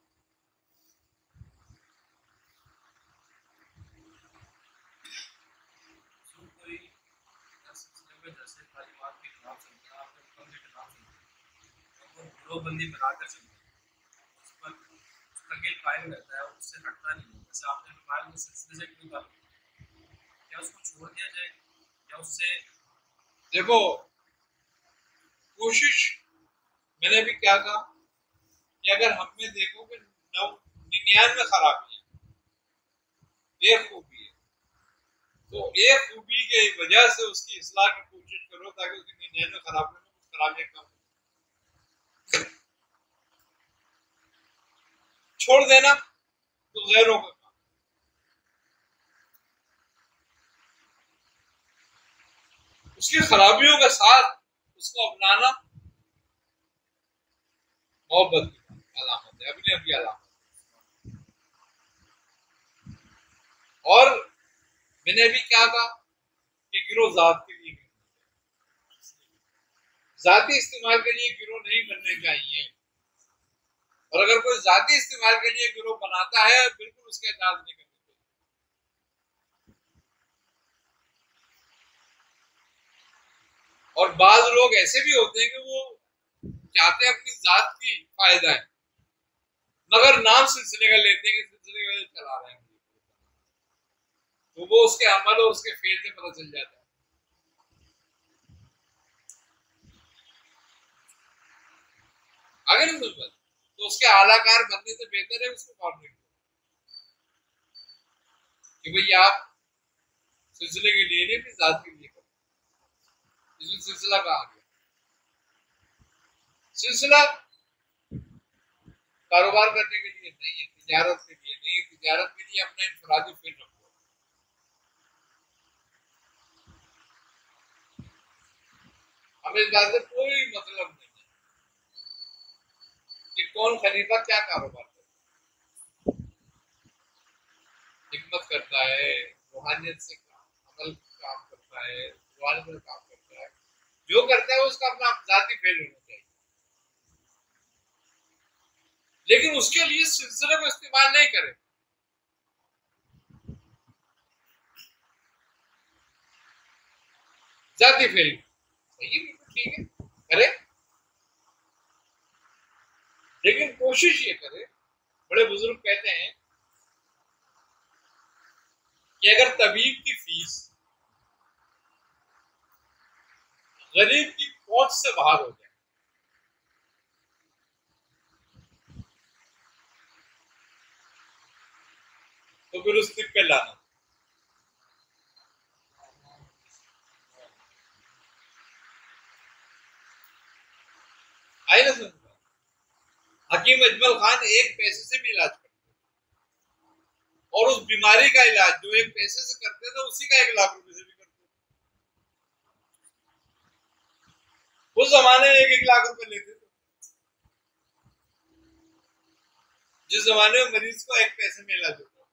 बंदी बनाकर चलते हैं, उस पर उसका गेल कायम रहता है, उससे हटता नहीं है। जैसे आपने फरमाया वो सिलसिले से क्यों था, क्या उसको छोड़ दिया जाए, क्या उससे? देखो, कोशिश मैंने भी क्या कहा कि अगर हम में देखो कि निन्यानवे खराबी है, एक खूबी है, तो एक खूबी की वजह से उसकी इस्लाह की कोशिश करो ताकि उसकी निन्यानवे खराबियों में कुछ खराबियां कम हो। छोड़ देना तो गैरों का काम। उसकी खराबियों के साथ उसको अपनाना मोहब्बत की अलामत है, अपनी अपनी अलामत। और मैंने भी क्या कहा कि गिरोह जात के लिए, जाती इस्तेमाल के लिए गिरोह नहीं बनने चाहिए। और अगर कोई जाती इस्तेमाल के लिए गिरोह बनाता है, बिल्कुल उसके इजाजत नहीं करनी चाहिए। और बाज लोग ऐसे भी होते हैं कि वो चाहते हैं अपनी जात की फायदा है, मगर नाम सिलसिले का लेते हैं कि सिलसिले का चला रहे हैं, तो वो उसके अमल और उसके फेल से पता चल जाता है। अगर तो उसके आलाकार बनने से बेहतर है उसको कॉर्पोरेट कि भाई आप सिलसिले के लिए नहीं, अपनी जात के लिए करो। इसमें सिलसिला कहाँ गया? सिलसिला कारोबार करने के लिए नहीं है, तिजारत के लिए नहीं है। तिजारत के लिए अपना इनफरादी फिर रखो, हमें इस बात से कोई मतलब नहीं है कि कौन खलीफा क्या कारोबार करता है, हिकमत करता है, रूहानियत से काम अमल काम करता है, रूहानियत से काम करता है, जो करता है उसका अपना जाती फेल होना चाहिए, लेकिन उसके लिए सिलसिले को इस्तेमाल नहीं करे। जाती फेल सही है, बिल्कुल ठीक है, करे, लेकिन कोशिश ये करे। बड़े बुजुर्ग कहते हैं कि अगर तबीब की फीस गरीब की पहुंच से बाहर हो जाए तो फिर उस पे लाना। आई ना समझ? हकीम अजमल खान एक पैसे से भी इलाज करते और उस बीमारी का इलाज जो एक पैसे से करते थे उसी का एक लाख रुपए से भी करते। उस जमाने में एक एक लाख रुपए लेते थे, जिस जमाने में मरीज को एक पैसे में इलाज होता।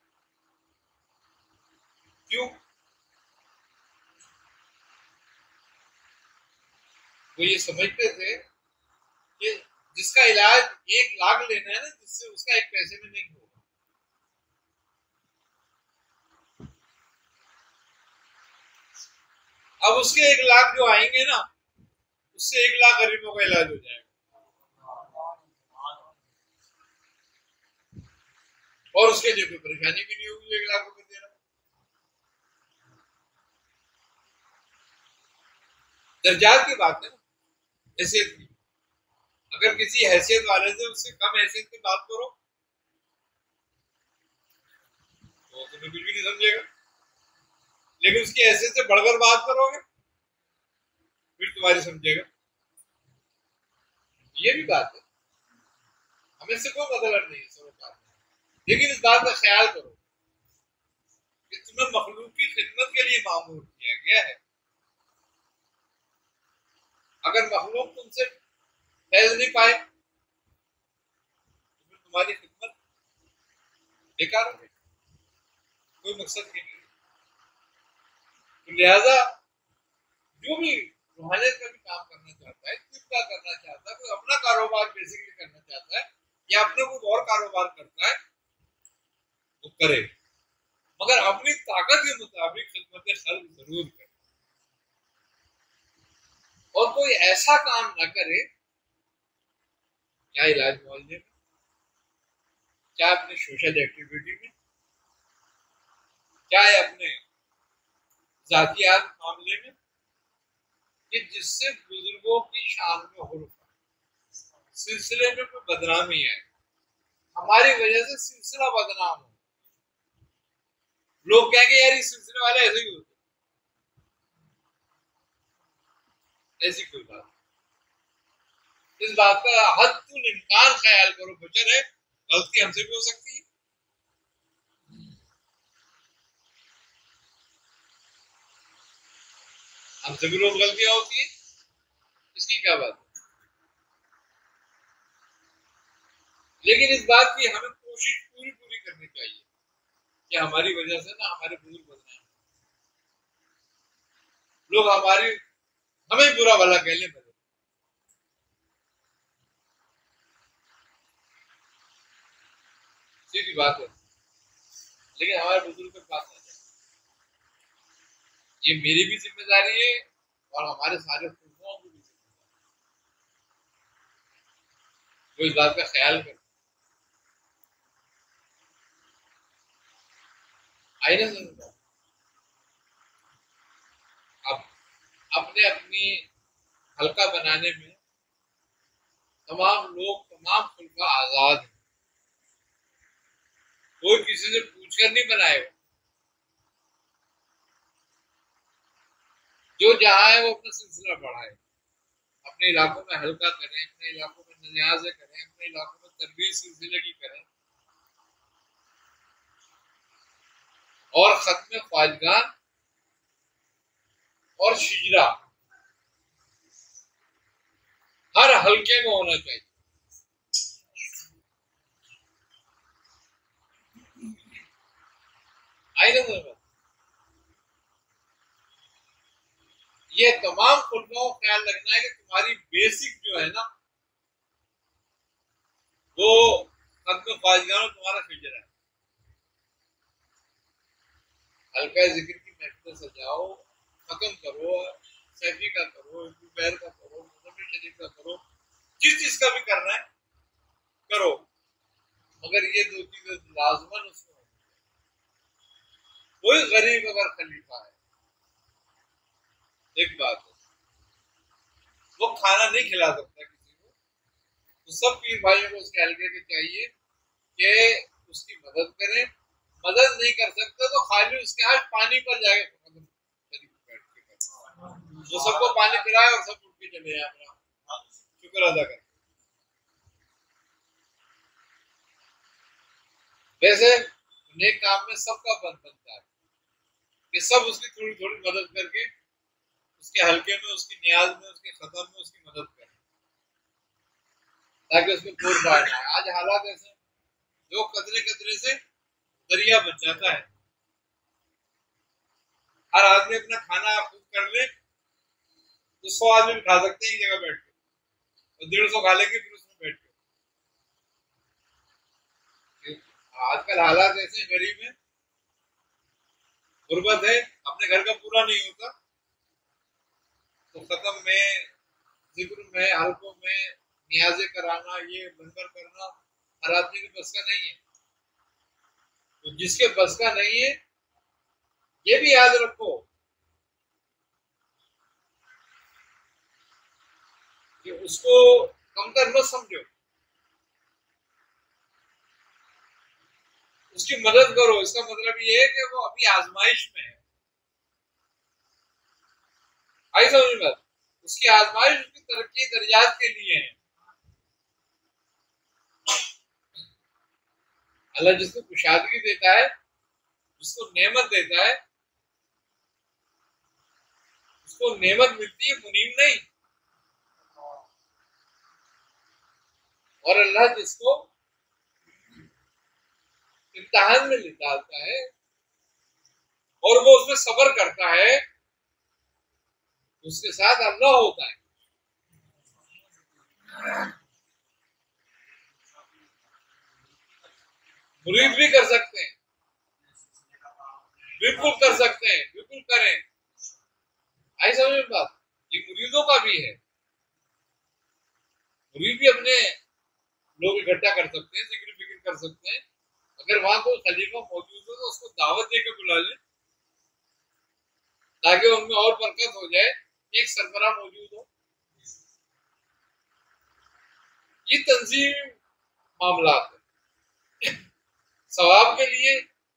क्यों? वो ये समझते थे कि जिसका इलाज एक लाख लेना है ना, जिससे उसका एक पैसे में नहीं होगा। अब उसके एक लाख जो आएंगे ना, उससे एक लाख गरीबों का इलाज हो जाएगा और उसके लिए कोई परेशानी भी नहीं होगी एक लाख रुपए देना। दर्जात की बात है ना, हैसियत की। अगर किसी हैसियत वाले से उससे कम हैसियत की बात करो तो तुम्हें कुछ भी नहीं समझेगा, लेकिन उसकी हैसियत से बढ़कर बात करोगे फिर तुम्हारी समझेगा। ये भी बात है, हमें से कोई मतलब नहीं है, समझ बात है। लेकिन इस बात का ख्याल करो कि तुम्हें मखलूक की खिदमत के लिए मामूर किया गया है। अगर मखलूक तुमसे फैज नहीं पाए तो फिर तुम्हारी खिदमत बेकार हो, कोई मकसद नहीं है। तो लिहाजा जो भी रूहानियत का भी काम करना चाहता है, खुद का करना चाहता है, कोई अपना कारोबार बेसिकली करना चाहता है या अपने कोई और कारोबार करता है वो करे, मगर अपनी ताकत के मुताबिक खिदमत खल्क जरूर करे। और कोई ऐसा काम ना करे, क्या इलाज मुआवजे में, क्या अपने सोशल एक्टिविटी में, क्या है अपने जातियात मामले में, कि जिससे बुजुर्गों की शान में हुर्फ सिलसिले में कोई बदनामी है, हमारी वजह से सिलसिला बदनाम हो, लोग कहेंगे यार इस सिलसिले वाले ऐसे ही होते, ऐसी कोई बात। इस बात का हद तुल इम्कान ख्याल करो, बचर है, गलती हमसे भी हो सकती है। हमसे भी रोज गलतियां होती है, इसकी क्या बात है। लेकिन इस बात की हमें कोशिश पूरी पूरी करनी चाहिए कि हमारी वजह से ना हमारे बुजुर्ग बदनाम, लोग हमारी हमें बुरा भला कह ले, सीधी बात है। लेकिन हमारे बुजुर्ग के पास आ जाए, ये मेरी भी जिम्मेदारी है और हमारे सारे फुलकों की भी जिम्मेदारी, वो इस बात का ख्याल करें। आई ना समझ? अब अपने अपनी हल्का बनाने में तमाम लोग, तमाम खुलका आजाद है, कोई किसी से पूछकर नहीं बनाएगा। जो जहां है वो अपना सिलसिला बढ़ाए, अपने इलाकों में हल्का करें, अपने इलाकों में नियाज़ें करें, अपने इलाकों में तरबीज सिलसिले की करें और खत्म ख्वाजगान और शिजरा हर हल्के में होना चाहिए। आई ना समझ? ये तमाम खुलवाओं ख्याल रखना है कि तुम्हारी बेसिक जो है ना वो खत्म फाजिगान तुम्हारा फ्यूचर है। हल्का जिक्र की महफिल सजाओ, खत्म करो, सैफी का करो, बैर का करो, मुजम्मिल शरीफ का करो, जिस चीज का भी करना है करो, मगर ये दो चीजें लाजमन उसमें। कोई गरीब अगर खलीफा है, एक बात है, वो खाना नहीं खिला सकता किसी को, तो सब पीर भाइयों को उसके हल्के के चाहिए कि उसकी मदद करें। मदद नहीं कर सकते तो खाली उसके हाथ पानी पर जाके बैठ के वो सबको पानी पिलाए और सब उठ के चले जाए, अपना शुक्र अदा करें। वैसे नेक काम में सबका बन बनता है कि सब उसकी थोड़ी थोड़ी मदद करके उसके हल्के में, उसकी न्याज में, उसके खत्म में उसकी मदद करें, ताकि उसको दूर पाए ना। आज हालात ऐसे, जो कतरे कतरे से दरिया बन जाता है। हर आदमी अपना खाना खुद कर ले तो सौ आदमी खा सकते हैं एक जगह बैठ के, और डेढ़ सौ खा लेंगे फिर उसमें बैठ के। आजकल हालात ऐसे गरीब है, गुर्बत है, अपने घर का पूरा नहीं होता, तो खत्म में, जिक्र में, हल्कों में नियाजे कराना, ये लंगर करना हर आदमी के बस का नहीं है। तो जिसके बस का नहीं है, ये भी याद रखो कि उसको कमतर मत समझो, उसकी मदद करो। इसका मतलब ये है कि वो अभी आजमाइश में है। आई समझ में? उसकी आजमाइश उसकी तरक्की दर्जात के लिए है। अल्लाह जिसको कुशादगी देता है, जिसको नेमत देता है, उसको नेमत मिलती है, मुनीम नहीं। और अल्लाह जिसको इम्तिहान में डालता है और वो उसमें सब्र करता है, उसके साथ अल्लाह होता है। मुरीद भी कर सकते हैं, बिल्कुल कर सकते हैं, बिल्कुल करें। आई समझ में बात? ये मुरीदों का भी है। मुरीद भी अपने लोग इकट्ठा कर सकते हैं, जिक्र फिक्र कर सकते हैं। अगर वहां कोई खलीफा मौजूद हो तो उसको दावत देकर बुला ले, ताकि उनमें और बरकत हो जाए। एक सरबराह मौजूद हो, ये तंजीम मामला है। सवाब के लिए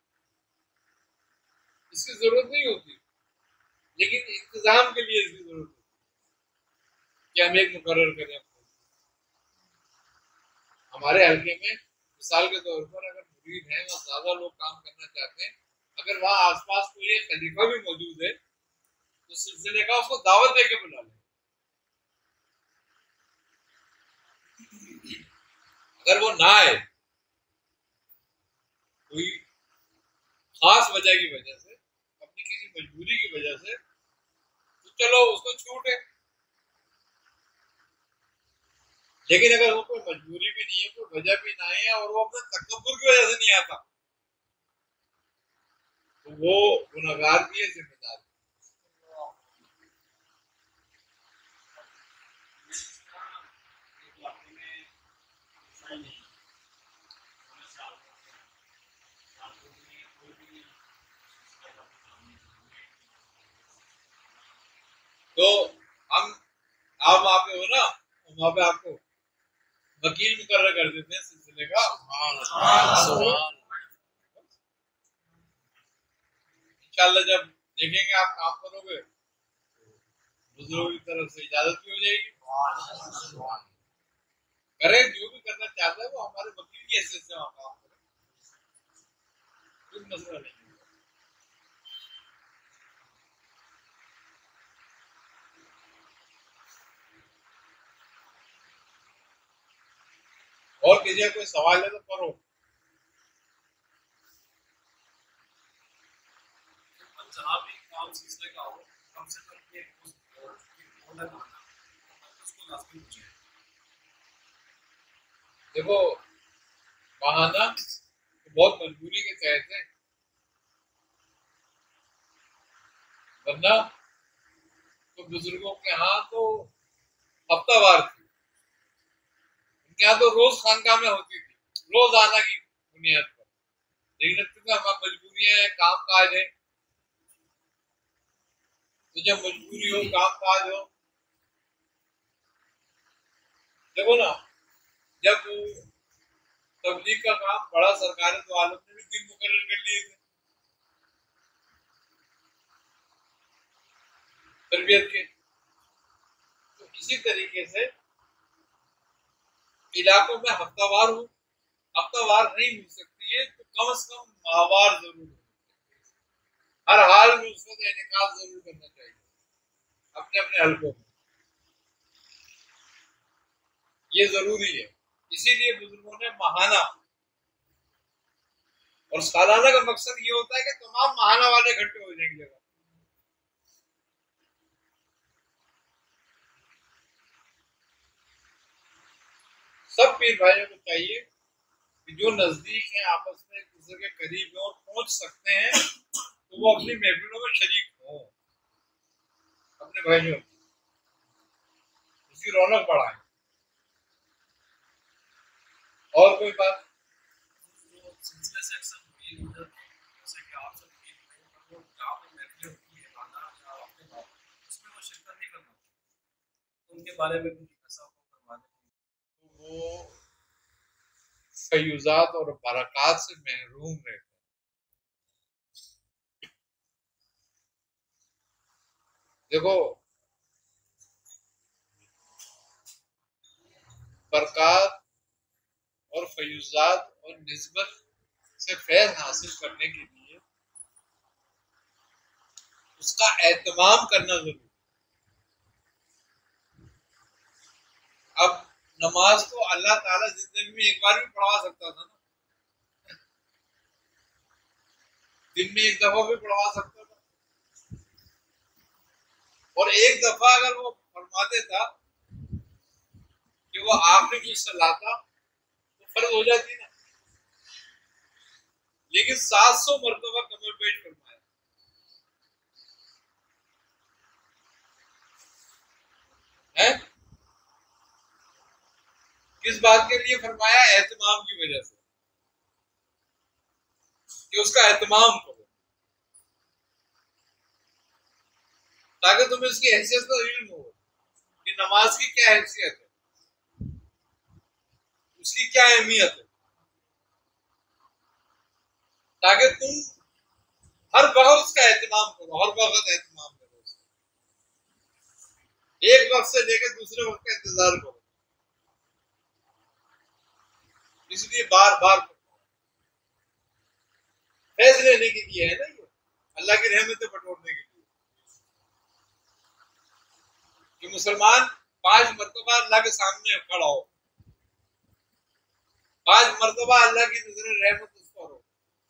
इसकी जरूरत नहीं होती, लेकिन इंतजाम के लिए इसकी जरूरत है कि हम एक मुकर्रर करें। हमारे हल्के में मिसाल के तौर पर अगर मुरीद हैं और ज्यादा लोग काम करना चाहते हैं, अगर वहां आसपास कोई एक खलीफा भी मौजूद है तो सिलसिले का उसको दावत देके बुला लें। अगर वो ना आए कोई खास वजह की वजह से, अपनी किसी मजबूरी की वजह से, तो चलो उसको छूट है। लेकिन अगर वो कोई मजबूरी भी नहीं है, कोई वजह भी ना है, और वो अपने तकब्बुर की वजह से नहीं आता, तो वो गुनहगार भी है, जिम्मेदार। तो हम आप वहां पे हो ना, वहां पे आपको वकील मुकर्रर कर देते हैं सिलसिले का। इंशाल्लाह जब देखेंगे आप काम करोगे, बुजुर्गों की तरफ से इजाजत भी हो जाएगी। करें, जो भी करना चाहता है वो हमारे वकील की हैसियत से वहां काम करें, कोई मसला नहीं। कीजिए, कोई सवाल है तो करो। जहाँ भी काम सिलसिले का हो, कम से कम एक ऑर्डर आना उसको लाजमी पूछे। देखो बहाना बहुत मजबूरी के तहत है, वरना तो बुजुर्गों के यहाँ तो हफ्तावार थी, उनके यहाँ तो रोज खानकाह में होती थी, रोज आना की बुनियाद पर। लेकिन अब मजबूरियां हैं, काम काज है, तो जब मजबूरी हो, काम काज हो, देखो ना, जब तबलीग का काम बड़ा सरकारी तो आलम ने भी दिन मुकर्रर कर लिए थे तरबियत के। तो इसी तरीके से इलाकों में हफ्तावार हो, हफ्तावार नहीं हो सकती है तो कम से कम माहवार जरूर हो, हर हाल में उसको तो इनेकाल जरूर करना चाहिए अपने अपने हलकों में, ये जरूरी है। इसीलिए बुजुर्गों ने महाना और सालाना का मकसद ये होता है कि तमाम महाना वाले इकट्ठे हो जाएंगे जगह। सब पीर भाइयों को चाहिए कि जो नजदीक हैं, आपस में एक दूसरे के करीब हैं और पहुंच सकते हैं, तो वो अपनी महफिलों में शरीक हों, अपने भाइयों की उसकी रौनक बढ़ाएं। और कोई बात सिलसिले से अक्सर ये होता है, जैसे कि आप सब ये वो जहाँ पे महफिल होती है गाना या अपने बात उसमें वो शिरकत नहीं करना, उनके बारे में कुछ ऐसा करवा दें वो फयूजात और बरक़ात से महरूम रहते हैं। देखो बरक़ात और फयूजात और निस्बत से फैज़ हासिल करने के लिए उसका एहतमाम करना जरूरी। अब नमाज तो अल्लाह ताला जिंदगी में एक बार भी पढ़वा सकता था ना, दिन में एक दफा भी पढ़वा सकता था, और एक दफा अगर वो फरमा देता कि वो आखिरी में सलाता तो फर्ज हो जाती ना, लेकिन सात सौ मरतबा कमर पेश फरमाया है। किस बात के लिए फरमाया? एहतमाम की वजह से, कि उसका एहतमाम करो ताकि तुम्हें उसकी हैसियत का इल्म हो कि नमाज की क्या हैसियत है, उसकी क्या अहमियत है, ताकि तुम हर वक्त उसका एहतमाम करो, हर वक्त एहतमाम करो उसका, एक वक्त से लेकर दूसरे वक्त का इंतजार करो। इसलिए बार बार फैज लेने के लिए है ना, ये अल्लाह की रहमतें बटोरने के लिए कि मुसलमान पांच मरतबा अल्लाह के सामने खड़ा हो, पांच मरतबा अल्लाह की नजर रहमत उस पर हो,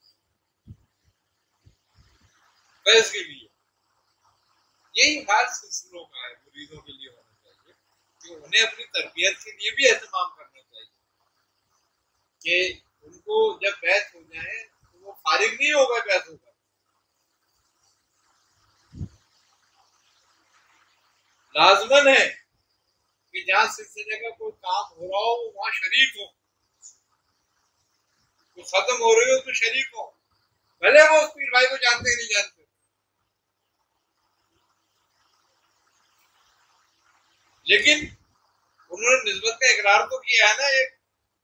फैज के लिए। यही हाल सिलसिलों का है, मुरीदों के लिए होना चाहिए कि उन्हें अपनी तरबियत के लिए भी एहतमाम करना चाहिए कि उनको जब बैत हो जाए तो वो फारिग नहीं होगा बैत होगा, लाजमन है कि जहां सिलसिले का कोई काम हो रहा हो वो वहां शरीक हो, वो खत्म हो रही हो तो शरीक हो, भले वो उस पीर भाई को जानते ही नहीं जानते। लेकिन उन्होंने निस्बत का इकरार तो किया है ना, एक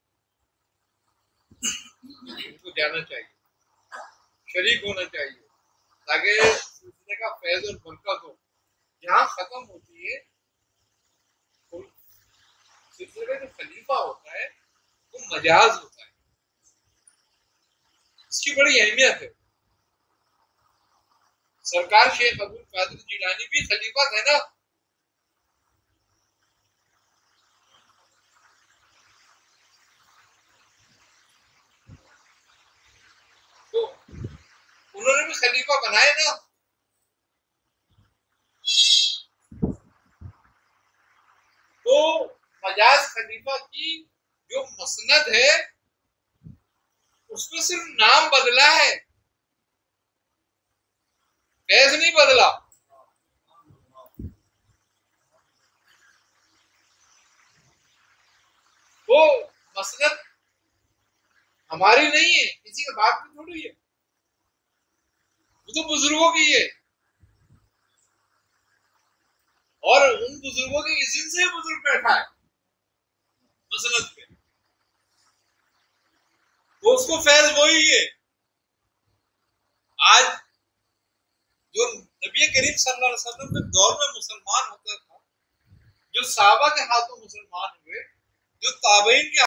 उनको जाना चाहिए, शरीक होना चाहिए, ताकि सिलसिले का फैज और बरकत हो। जहां खत्म होती है तो सिलसिले का जो खलीफा होता है वो मजाज होता है, इसकी बड़ी अहमियत है। सरकार शेख अब्दुल कादिर जिलानी भी खलीफा थे ना, भी खलीफा बनाए ना, तो मजाज खलीफा की जो मसनद है उसमें सिर्फ नाम बदला है, फैज नहीं बदला। वो मसनद हमारी नहीं है, किसी के बाप की थोड़ी है, वो तो बुजुर्गों की है, और उन बुजुर्गों के इज़्ज़त से बुजुर्ग बैठा है मसनद पे, तो उसको फैज वही है। आज जो नबी करीम सल्लल्लाहु अलैहि वसल्लम के दौर में मुसलमान होता था, जो सहाबा के हाथों मुसलमान हुए, जो ताबईन के